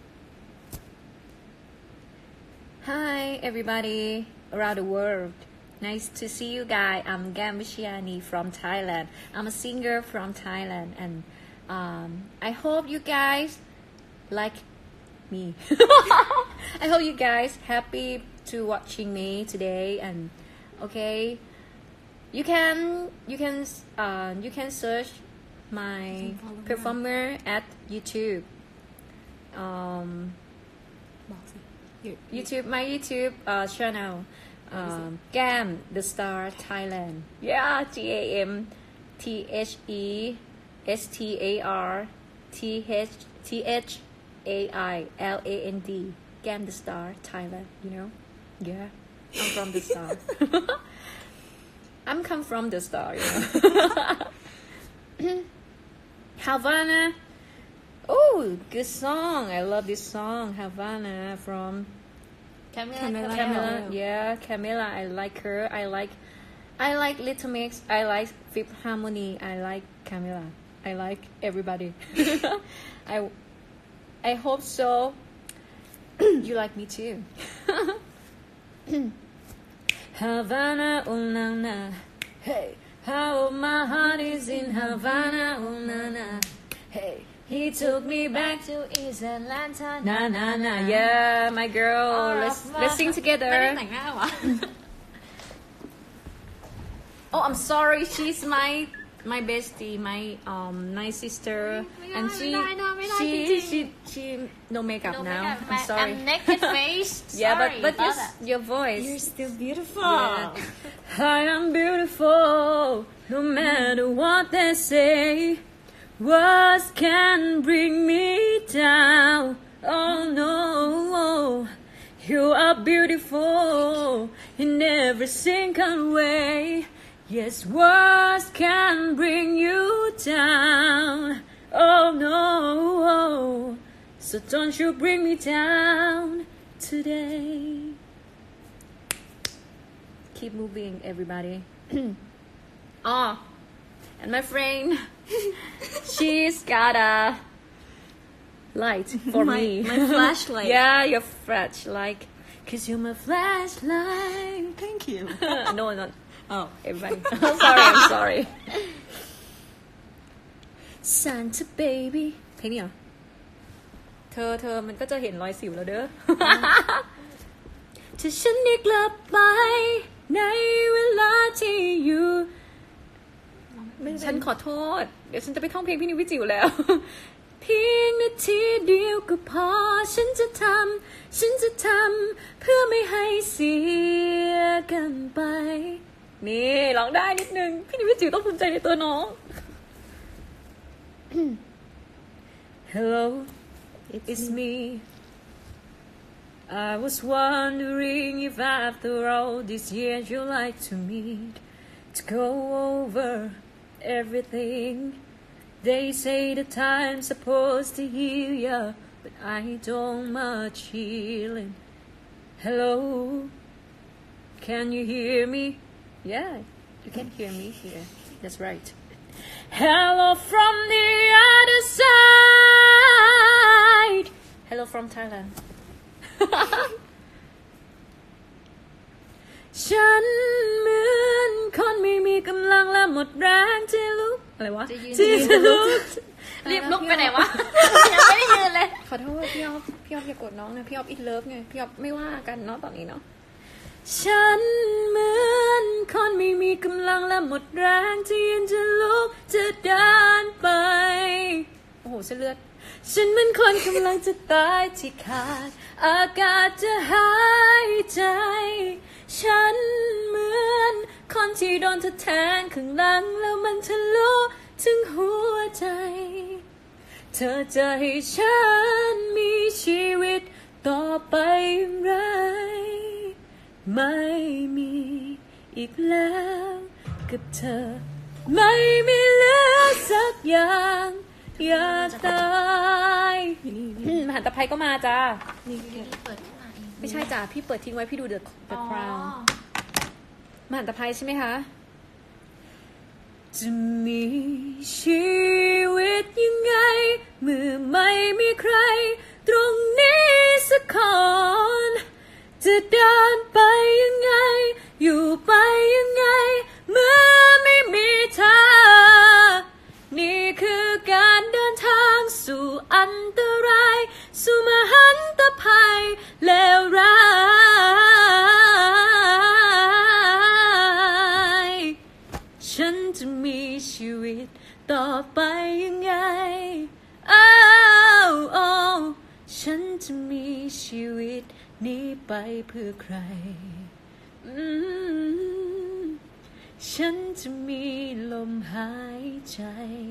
hi everybody around the world nice to see you guys I'm Gambishiani from Thailand I'm a singer from Thailand and um, I hope you guys like me I hope you guys happy to watching me today and okay you can you can uh, you can search my performer at YouTube um, บอกสิ YouTube my YouTube uh, channel um, Gam the Star Thailand yeah G A M T H E S T A R T H T H A I L A N D Gam the Star Thailand you know yeah I'm from the star I'm come from the star you know Havana oh good song I love this song Havana from Camila Camila. Camila, yeah, Camila. I like her. I like, I like Little Mix. I like Fifth Harmony. I like Camila. I like everybody. I, I hope so. You like me too. Havana, oh na na, hey. How my heart is in Havana, oh na na, hey. He took me back to East Atlanta na na na yeah my girl let's let's sing ไม่ได้ together แต่งหน้าวะ oh I'm sorry she's my my bestie my um my sister ไม่ได้ and she ไม่ได้ไม่ได้ she จริงๆ she she no makeup No now makeup. I'm sorry I'm naked face yeah but Sorry but about your that. your voice You're still beautiful Yeah. I am beautiful no matter what they say What can bring me down? Oh no, you are beautiful in every single way. Yes, what can bring you down? Oh no, so don't you bring me down today. Keep moving, everybody. Oh, and my friend. She's got a light for My- me. my flashlight. Yeah, your flashlight. Cause you're my flashlight. Thank you no, no. oh Everybody. I'm sorry, I'm sorry. Santa baby. เพลงนี้เหรอเธอเธอมันก็จะเห็นรอยสิวแล้วเด้อ ถ้าฉันได้กลับไปในเวลาที่อยู่ฉันขอโทษเดี๋ยวฉันจะไปท่องเพลงพี่นิวพี่จิ๋วแล้ว เพียงนาทีเดียวก็พอฉันจะทำฉันจะทำเพื่อไม่ให้เสียกันไปนี่ร้องได้นิดนึงพี่นิวพี่จิ๋วต้องภูมิใจในตัวน้อง Hello it's me I was wondering if after all these years you like to meet to go over everything they say the time's supposed to heal ya but I don't much healing hello can you hear me yeah you can hear me here that's right hello from the other side hello from Thailand ฉันเหมือนคนไม่มีกำลังและหมดแรงที่ลุกอะไรวะที่จะลุกรีบลุกไปไหนวะ ยังไม่ได้ยืนเลยขอโทษพี่อ๊อฟพี่อ๊อฟอย่ากดน้องนะพี่อ๊อฟอินเลิฟไงพี่อ๊อฟไม่ว่ากันเนาะตอนนี้เนาะฉันเหมือนคนไม่มีกำลังและหมดแรงที่ยังจะลุกจะเดินไปโอ้โหเส้นเลือดฉันเหมือนคนกำลังจะตายที่ขาดอากาศจะหายใจฉันเหมือนคนที่โดนเธอแทงข้างหลังแล้วมันทะลุถึงหัวใจเธอจะให้ฉันมีชีวิตต่อไปอย่างไรไม่มีอีกแล้วกับเธอไม่มีเหลือสักอย่างอยากตายมหันตภัยก็มาจ้านี่แกเปิดขึ้นมาเองไม่ใช่จ้าพี่เปิดทิ้งไว้พี่ดู The The Crown มหันตภัยใช่ไหมคะจะมีชีวิตยังไงเมื่อไม่มีใครตรงนี้สักคนจะเดินไปยังไงอยู่ไปยังไงเมื่อไม่มีเธอนี่คือการเดินทางสู่อันตรายสู่มหันตภัยเลวร้ายฉันจะมีชีวิตต่อไปยังไงอ้าวโอ้ฉันจะมีชีวิตนี้ไปเพื่อใครอืมฉันจะมีลมหายใจ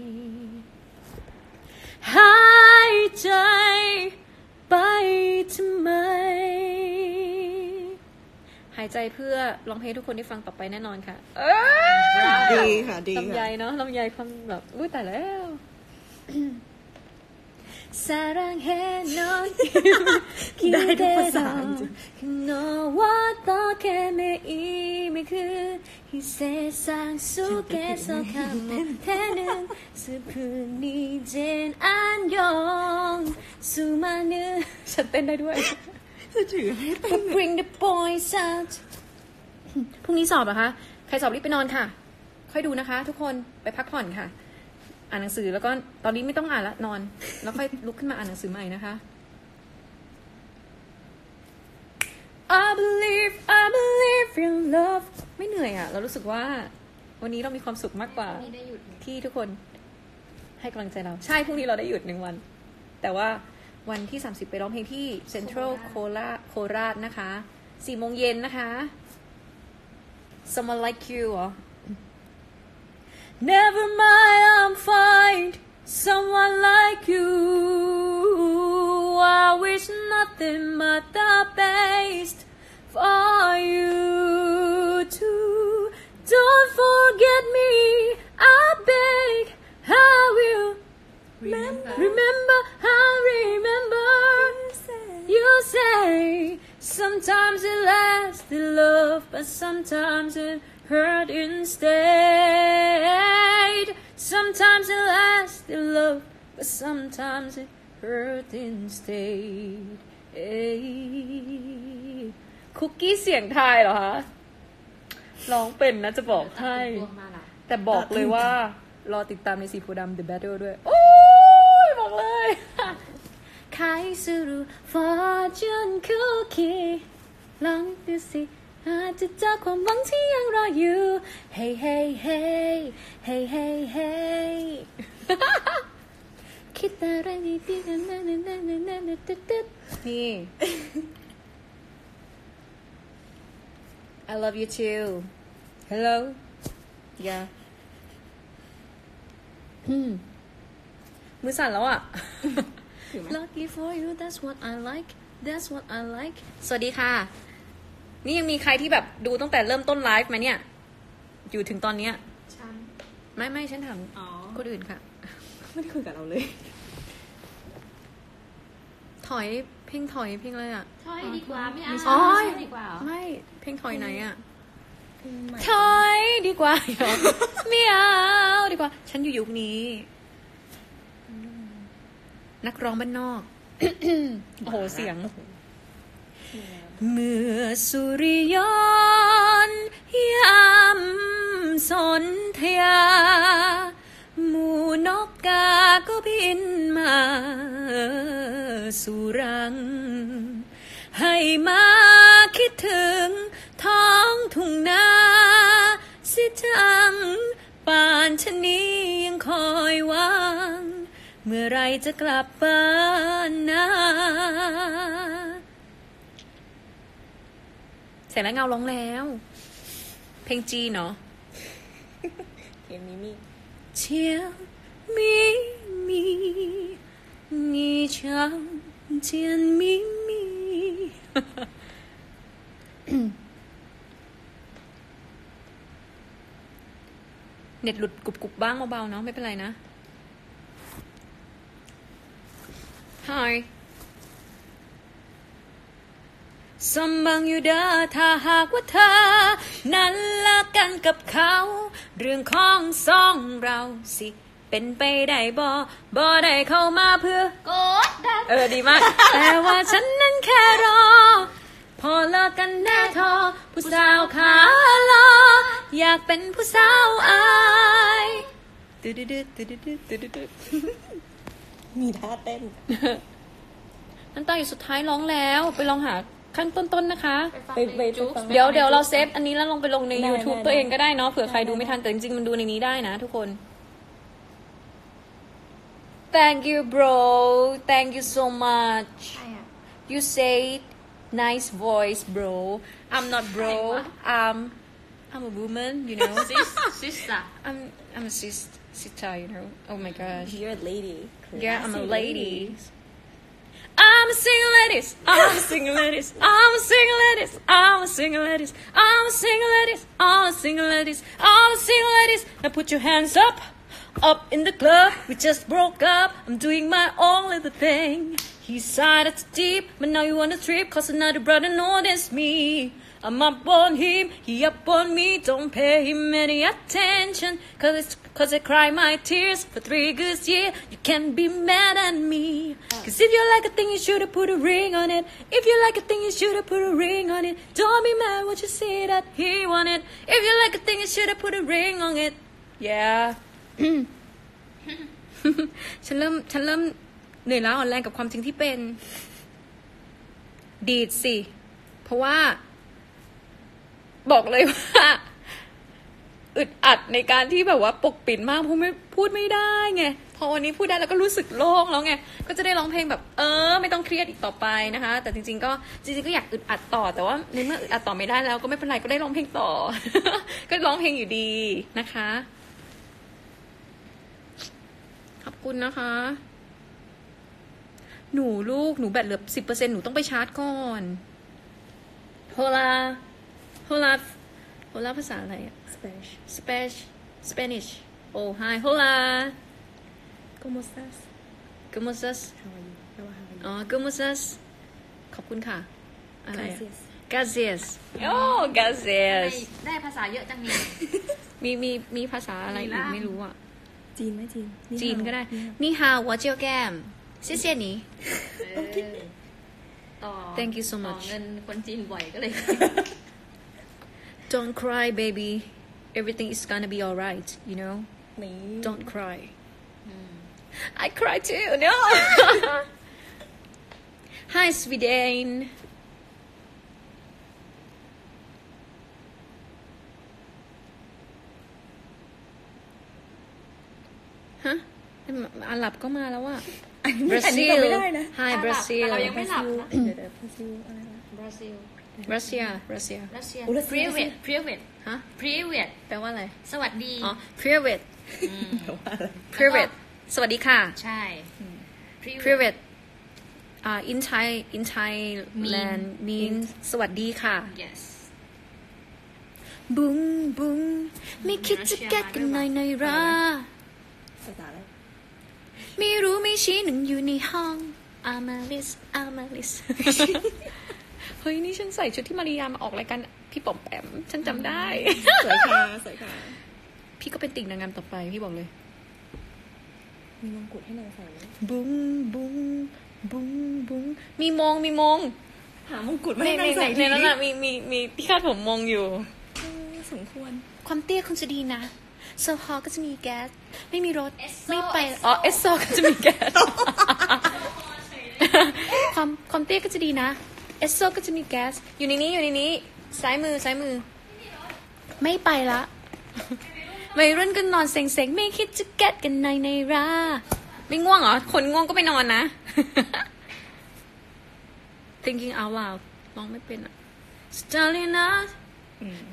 หายใจไปทำไมหายใจเพื่อร้องเพลงทุกคนได้ฟังต่อไปแน่นอนค่ะเอ้ยดีค่ะดีลำไยค่ะเนาะลำไยความแบบอุ้ยแต่แล้ว ฉันเต้นได้ด้วยจะถือให้เต้น Bring the boys out พรุ่งนี้สอบเหรอคะ ใครสอบรีบไปนอนค่ะ ค่อยดูนะคะ ทุกคนไปพักผ่อนค่ะ อ่านหนังสือแล้วก็ตอนนี้ไม่ต้องอ่านละนอน แล้วค่อยลุกขึ้นมาอ่านหนังสือใหม่นะคะ I believe I believe in love ไม่เหนื่อยอ่ะ เรารู้สึกว่าวันนี้เรามีความสุขมากกว่านี่ได้หยุดที่ทุกคนให้กำลังใจเรา ใช่พรุ่งนี้เราได้หยุดหนึ่งวัน แต่ว่าวันที่สามสิบไปร้องเพลงที่ Central โคราชโคราชนะคะสี่โมงเย็นนะคะ Someone like you เหรอ Never mind I'm fine someone like you I wish nothing but the best for you too don't forget me I beg I will Remember. remember I remember you say sometimes it lasts the love but sometimes it hurt instead sometimes it lasts the love but sometimes it hurt instead เอ้ยคุกกี้เสียงไทยเหรอคะร้องเป็นนะจะบอกให้ดวงมาล่ะแต่บอกเลยว่ารอติดตามในสีโพธิ์ดำ The Battle ด้วย โอ้ยบอกเลย คขายสุรุฟอร์จูนคุกกี้ลองดูสิอาจจะเจอความหวังที่ยังรออยู่ Hey hey hey hey hey hey คิดอะไรดีๆนั่นนั่นนั่นนั่นนั่นนั่นนี่ I love you too Hello Yeah มือสั่นแล้วอ่ะ Lucky for you that's what I like that's what I like สวัสดีค่ะนี่ยังมีใครที่แบบดูตั้งแต่เริ่มต้นไลฟ์ไหมเนี่ย อยู่ถึงตอนเนี้ยฉันไม่ไม่ฉันถามอ๋อคนอื่นค่ะไม่ได้คุยกับเราเลยถอยเพลงถอยเพลงอะไรอ่ะถอยดีกว่าไม่เอาอ๋อใช่ดีกว่าเหรอไม่เพลงถอยไหนอ่ะเพลงใหม่ถอยดีกว่า เหรอ ไม่เอาดีกว่า ฉันอยู่ยุคนี้ นักร้องบ้านนอก โอ้โหเสียง เมื่อสุริยนต์ยามสนธยาหมู่นกกาก็บินมาสู่รัง ให้มาคิดถึงท้องทุ่งนาสิจังป่านชะนี้ยังคอยหวังเมื่อไรจะกลับบ้านนาเสร็จแล้วเงาร้องแล้ว เพลงจีนเนาะเพลงนี้มีเชียวมีมี你常见秘密 เน็ตหลุดกรุบๆบ้างเบาๆเนาะไม่เป็นไรนะ Hi สมบังอยู่เด้อถ้าหากว่าเธอนั้นละกันกับเขา เรื่องของสองเราสิเป็นไปได้บ่บ่ได้เข้ามาเพื่อกดดันเออดีมาก แต่ว่าฉันนั้นแค่รอ พอเลิกกันแน่ทอผู้สาวขาลออยากเป็นผู้สาวอายตึ๊ดตึ๊ดตึ๊ดตึ๊ดตึ๊ดตึ๊ดมีท่าเต้นน้ำตาอยู่สุดท้ายร้องแล้วไปลองหาขั้นต้นๆนะคะไปฟังไปในไปจุ๊บฟังเดี๋ยวเดี๋ยวเราเซฟอันนี้แล้วลงไปลงในได้ YouTube ได้ตัวเองก็ได้เนาะได้เผื่อใครดูได้ไม่ทันแต่จริงๆมันดูในนี้ได้นะทุกคน Thank you bro Thank you so much ใช่อ่ะ You said nice voice bro I'm not bro ใครวะ I'm I'm a woman you know ซิสซิสอะ I'm I'm a sis sister you know Oh my gosh You're a lady Yeah I'm a Classy lady I'm a single ladies. I'm a single ladies. I'm a single ladies. I'm a single ladies. I'm a single ladies. I'm a single ladies. I'm a single ladies. Now put your hands up, up in the club. We just broke up. I'm doing my own little thing. He sided too deep, but now you wanna trip 'cause another brother noticed me. I'm up on him, he up on me. Don't pay him any attention, 'cause it's, 'cause I cry my tears for three good years. You can't be mad at me. 'Cause if you like a thing, you should've put a ring on it. If you like a thing, you should've put a ring on it. Don't be mad when you say that he want it. If you like a thing, you should've put a ring on it. Yeah. ฉันเริ่มฉันเริ่มเหนื่อยล้าอ่อนแรงกับความจริงที่เป็น ดีดสิ เพราะว่า บอกเลยว่า อึดอัดในการที่แบบว่าปกปิดมากเพราะไม่พูดไม่ได้ไงพอวันนี้พูดได้แล้วก็รู้สึกโล่งแล้วไงก็จะได้ร้องเพลงแบบ เออ ไม่ต้องเครียดอีกต่อไปนะคะ แต่จริงๆก็จริงๆก็อยากอึดอัดต่อแต่ว่าในเมื่ออึดอัดต่อไม่ได้แล้วก็ไม่เป็นไรก็ได้ร้องเพลงต่อ ก็ร้องเพลงอยู่ดีนะคะขอบคุณนะคะ หนูลูกหนูแบตเหลือสิบเปอร์เซ็นต์หนูต้องไปชาร์จก่อนโฮลาโฮลาโฮลาภาษาอะไรอะ Spanish Spanish Spanish Oh hi hola ¿Cómo estás? ¿Cómo estás? How are you? How are you? อ๋อ ¿Cómo estás? ขอบคุณค่ะอะไรอะ Gracias Gracias Oh ทำไม gracias ได้ภาษาเยอะจังนี่มีมีมีภาษาอะไรอีกมีล่ามไม่รู้อ่ะจีนไหมจีนจีนก็ได้นี่นี่ฮาว我叫 Gam 谢谢你โอเคต่อ Thank you so ต่อ much เงินคนจีนบ่อยก็เลย Don't cry baby everything is gonna be alright you know นี่ Don't cry I cry too no Hi Sweden ฮะอาหรับก็มาแล้วว่ะอันนี้อันนี้เราไม่ได้นะ Hi อาหรับ Brazil แต่เรายังไม่หลับนะเดี๋ยวเดี๋ยวพาซิลอะไรวะบราซิล Russia Russia รัสเซียอุ๊ยรัสเซีย Privet Privet ฮะ Privet แปลว่าอะไรสวัสดีอ๋อ private มแปลว่าอะไร private สวัสดีค่ะใช่ Privet private อ่า in Thai in Thailand means สวัสดีค่ะ yes บุ้งบุ้งไม่คิดจะแก้กันหน่อยหน่อยหราภาษาอะไรไม่รู้ไม่ชี้หนึ่งอยู่ในห้องอามาลิสอามาลิส เฮ้ยนี่ฉันใส่ชุดที่มาริยามาออกรายการพี่ป๋อมแปมฉันจำได้สวยค่ะสวยค่ะพี่ก็เป็นติ่งนางงามต่อไปพี่บอกเลยมีมงกุฎให้นางใส่ไหมบุ้งบุ้งบุ้งบุ้งมีมงมีมงหามงกุฎมาในให้ในนางในใส่ในนั้นน่ะมีมีมีที่คาดผมมงอยู่เออสมควรความเตี้ยคงจะดีนะโซฮอลก็จะมีแก๊สไม่มีรถ Esso ไม่ไป Esso อ๋อเอสโซก็จะมีแก๊ส ความความเตี้ยก็จะดีนะเอสโซก็จะมีแก๊สอยู่ในนี้อยู่ในนี้ซ้ายมือซ้ายมือ ไม่ไปละวัยรุ่นก็นอนเซ็งๆไม่คิดจะแก๊สกันในในราไม่ง่วงเหรอคนง่วงก็ไปนอนนะ thinking out loud ร้องไม่เป็นอ่ะ Starting out อืม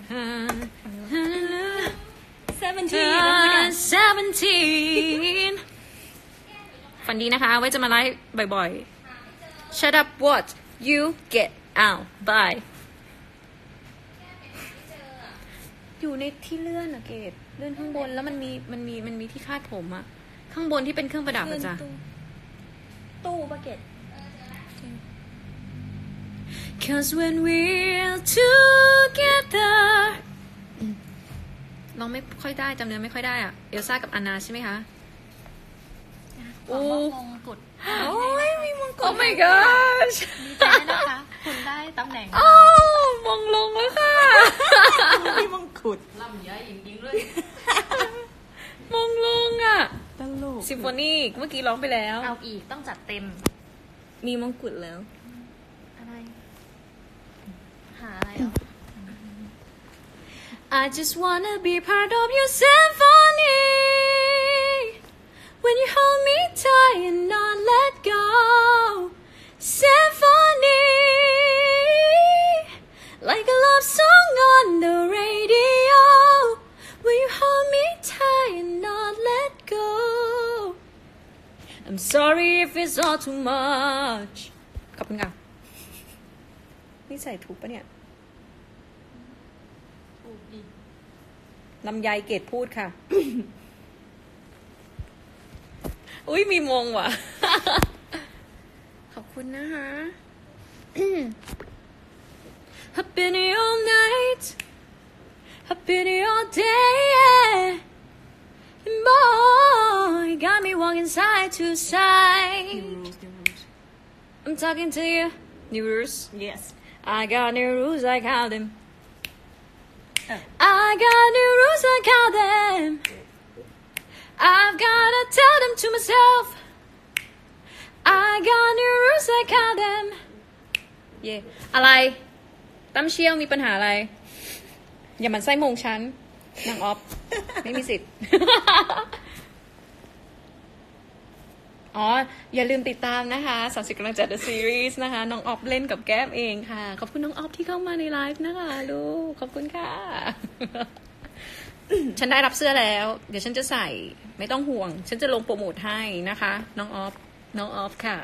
seventeen seventeen ฝันดีนะคะ ไว้จะมาไลฟ์บ่อยๆ Shut up what you get out bye อยู่ในที่เลื่อนอะเกดเลื่อนข้างบนแล้วมันมีมันมีมันมีที่คาดผมอะข้างบนที่เป็นเครื่องประดับอะจ้ะตู้ปะเก็ต Cause when we're together ร้องไม่ค่อยได้จำเนื้อไม่ค่อยได้อะเอลซ่ากับอานาใช่ไหมคะขอมอบมงกุฎโอ้ยมีมงกุฎ Oh my gosh ดีใจด้วยนะคะ คุณได้ตำแหน่งอ้าวมงลงแล้วค่ะมีมงกุฎลำใหญ่จริงๆเลยมงลงอ่ะตลกซิมโฟนีเมื่อกี้ร้องไปแล้วเอาอีกต้องจัดเต็มมีมงกุฎแล้วอะไร หาอะไรเหรอ I just wanna be part of your symphony when you hold me tight and not let go symphony like a love song on the radio when you hold me tight and not let go I'm sorry if it's all too much ขอบคุณค่ะนี่ใส่ถูกปะเนี่ยลำไยเกตพูดค่ะ อุ้ยมีมงว่ะ ขอบคุณนะคะ I've been here all night I've been here all day yeah. And boy got me walking side to side New rules, new rules. I'm talking to you New rules Yes. I got new rules I count them Oh. I got new rules I count them I've gotta tell them to myself I got new rules I count them เย่อะไรตั้มเชี่ยวมีปัญหาอะไร อย่ามันไส้มงฉันนางออฟ ไม่มีสิทธิ์ อ๋อ อย่าลืมติดตามนะคะสามสิบกำลังจัด The Series นะคะ น้องออฟเล่นกับแก้มเองค่ะ ขอบคุณน้องออฟที่เข้ามาในไลฟ์นะคะลูกขอบคุณค่ะ ฉันได้รับเสื้อแล้ว เดี๋ยวฉันจะใส่ ไม่ต้องห่วง ฉันจะลงโปรโมทให้นะคะ น้องออฟ น้องออฟค่ะ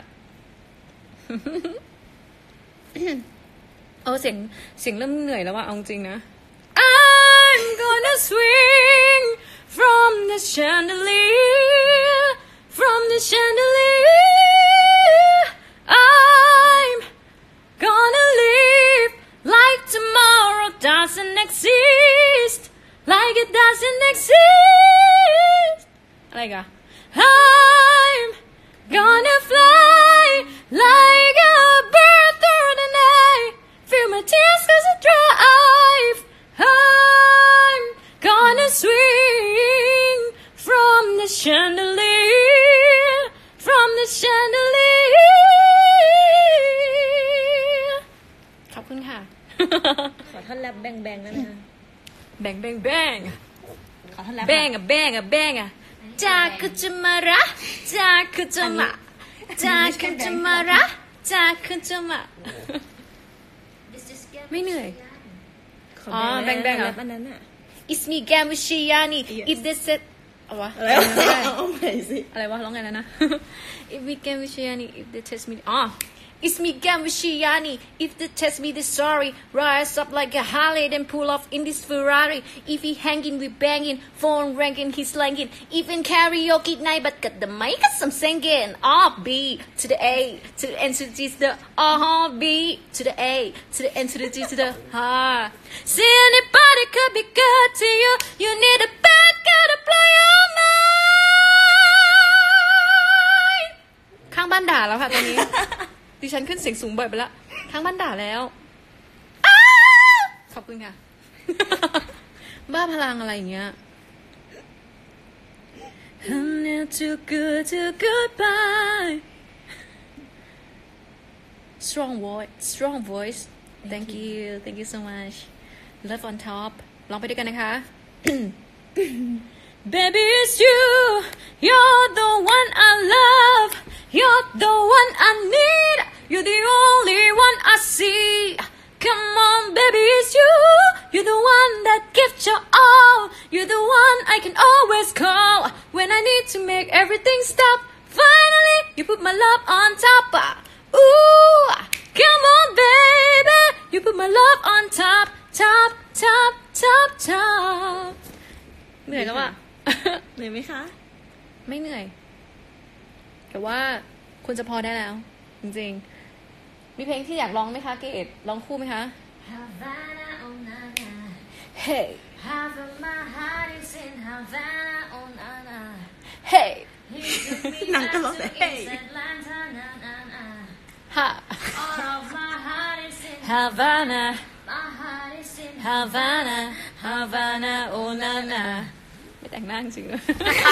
เออเสียงเสียงเริ่มเหนื่อยแล้วว่ะเอาจริงนะ I'm gonna swing from the chandelier from the chandelier I'm gonna live like tomorrow doesn't exist like it doesn't exist อะไรกัน I'm gonna fly like a bird through the night feel my tears cause I drive I'm gonna swing from the chandelier from the chandelier งได้ไหมคะแบงแบงแบงขอท่อนแรปแบงอะแบงอะแบงอะจากคือจะมาระจากคือจะมาจากคือจะมาระจากคือจะมา ไม่เหนื่อยขออ๋อแบงแบงๆเหรอแรปอันนั้นอะ It's me Gamushiyani if they said เอาวะอะไรวะไม่ได้เอาใหม่สิอะไรวะร้องไงแล้วนะ If me Gamushiyani if they test me อ๋อ It's me Gamushiyani if they test me the sorry rise up like a Harley then pull off in this Ferrari if he hanging we banging phone ringing he's slanging even karaoke night but got the mic some singing R B to the A to the N to the G to the R B to the A to the N to the G to the R See anybody could be good to you you need a bad guy to play your mind ข้างบ้านด่าแล้วค่ะตอนนี้ ดิฉันขึ้นเสียงสูงบ่อยไปละข้างบ้านด่าแล้วอ้าวขอบคุณค่ะ บ้าพลังอะไรอย่างเงี้ย I'm not too good to goodbye strong voice strong voice thank you thank you so much love on top ลองไปด้วยกันนะคะ Baby it's you you're the one I love you're the one I need you're the only one I see come on baby it's you you're the one that gives your all you're the one I can always call when I need to make everything stop finally you put my love on top ooh come on baby you put my love on top top top top top เหนื่อยแล้วอะเหนื่อยไหมคะไม่เหนื่อย แต่ว่าคุณจะพอได้แล้ว จริงๆ มีเพลงที่อยากร้องไหมคะเกดร้องคู่ไหมคะ Havana, oh na na. Hey Half of my heart is in Havana, oh na na. Hey He took me หนัง back ตลอด to เลย East Atlanta, na na na. ฮะ All of my heart is in Havana my heart is in Havana Havana oh na na ไม่แต่งหน้าจริงๆ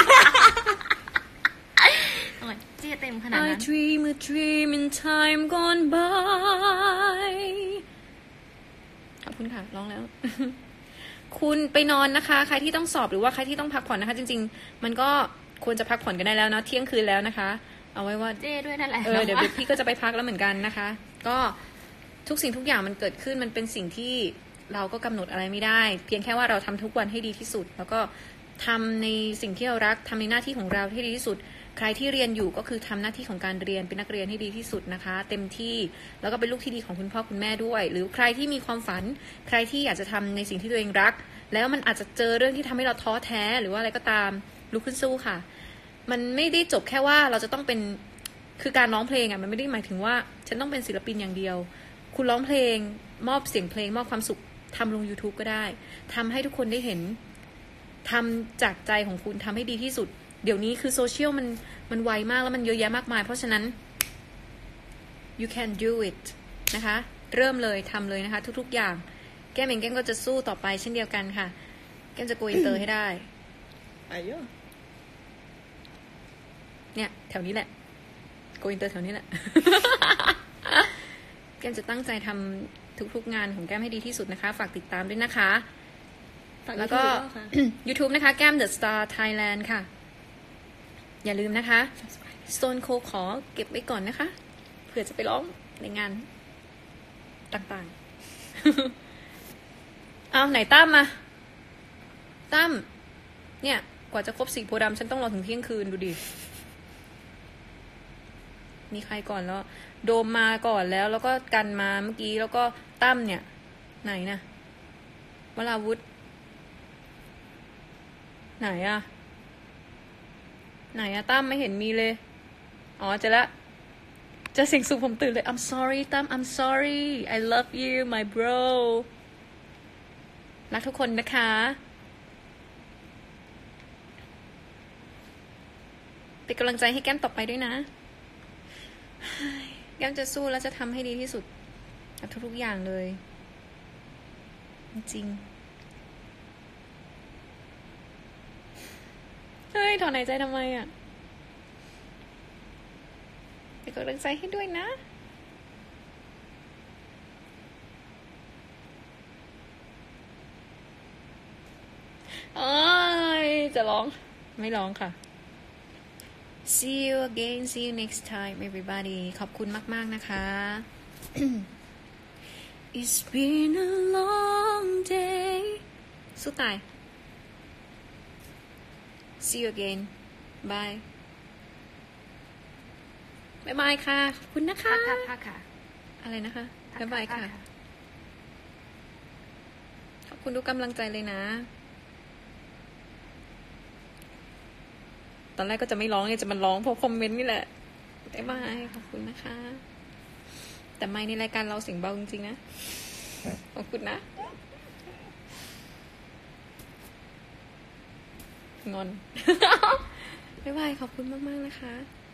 โอ้ยเจี๊ยเต็มขนาด I นั้น dream a dream in time gone by ขอบคุณค่ะร้องแล้ว คุณไปนอนนะคะ ใครที่ต้องสอบหรือว่าใครที่ต้องพักผ่อนนะคะ จริงๆ มันก็ควรจะพักผ่อนกันได้แล้วเนาะเที่ยงคืนแล้วนะคะ เอาไว้ว่าเจ้ด้วยนั่นแหละเออเดี๋ยวเดี๋ยวพี่ก็จะไปพักแล้วเหมือนกันนะคะ ก็ทุกสิ่งทุกอย่างมันเกิดขึ้นมันเป็นสิ่งที่เราก็กำหนดอะไรไม่ได้ เพียงแค่ว่าเราทำทุกวันให้ดีที่สุด แล้วก็ทำในสิ่งที่เรารักทำในหน้าที่ของเราให้ดีที่สุด ใครที่เรียนอยู่ก็คือทำหน้าที่ของการเรียนเป็นนักเรียนให้ดีที่สุดนะคะ เต็มที่แล้วก็เป็นลูกที่ดีของคุณพ่อคุณแม่ด้วย หรือใครที่มีความฝัน ใครที่อยากจะทำในสิ่งที่ตัวเองรัก แล้วมันอาจจะเจอเรื่องที่ทำให้เราท้อแท้หรือว่าอะไรก็ตามลุกขึ้นสู้ค่ะ มันไม่ได้จบแค่ว่าเราจะต้องเป็นคือการร้องเพลงอ่ะมันไม่ได้หมายถึงว่าฉันต้องเป็นศิลปินอย่างเดียว คุณร้องเพลงมอบเสียงเพลงมอบความสุขทำลง YouTube ก็ได้ทำให้ทุกคนได้เห็นทำจากใจของคุณทำให้ดีที่สุดเดี๋ยวนี้คือโซเชียลมันมันไวมากแล้วมันเยอะแยะมากมายเพราะฉะนั้น you can do it นะคะเริ่มเลยทำเลยนะคะทุกๆอย่างแก้มเองแก้มก็จะสู้ต่อไปเช่นเดียวกันค่ะแก้มจะโกอินเตอร์ให้ได้อายุเนี่ยแถวนี้แหละโกอินเตอร์แถวนี้แหละ แก้มจะตั้งใจทำทุกๆงานของแก้มให้ดีที่สุดนะคะฝากติดตามด้วยนะคะแล้วก็ YouTube นะคะแก้ม The Star Thailand ค่ะอย่าลืมนะคะโซนโคขอเก็บไว้ก่อนนะคะเผื่อจะไปร้องในงานต่างๆ เอาไหนตั้มมาตั้มเนี่ยกว่าจะครบสี่โพธิ์ดำฉันต้องรอถึงเที่ยงคืนดูดิมีใครก่อนแล้วโดมมาก่อนแล้วแล้วก็กันมาเมื่อกี้แล้วก็ตั้มเนี่ยไหนนะวราวุธไหนอะไหนอะตั้มไม่เห็นมีเลยอ๋อเจอละจะเสียงสูงผมตื่นเลย I'm sorry ตั้ม I'm sorry I love you my bro รักทุกคนนะคะเป็นกำลังใจให้แก้มต่อไปด้วยนะแก้มจะสู้และจะทำให้ดีที่สุดกับทุกๆอย่างเลยจริงเฮ้ยถอนหายใจทำไมอ่ะเป็นกำลังใจให้ด้วยนะเอ้ยจะร้องไม่ร้องค่ะ see you again see you next time everybody ขอบคุณมากๆนะคะ it's been a long day สู้ตาย see you again bye บ๊ายบายค่ะขอบคุณนะคะพักค่ะพักค่ะอะไรนะคะพักบ๊ายบายค่ะพักขอบคุณทุกกำลังใจเลยนะ ตอนแรกก็จะไม่ร้องไงจะมันร้องเพราะคอมเมนต์นี่แหละบ๊ายบายขอบคุณนะคะ แต่ไม่ในรายการเราเสียงเบาจริงๆนะ ขอบคุณนะ งอน บ๊ายบายขอบคุณมากๆนะคะ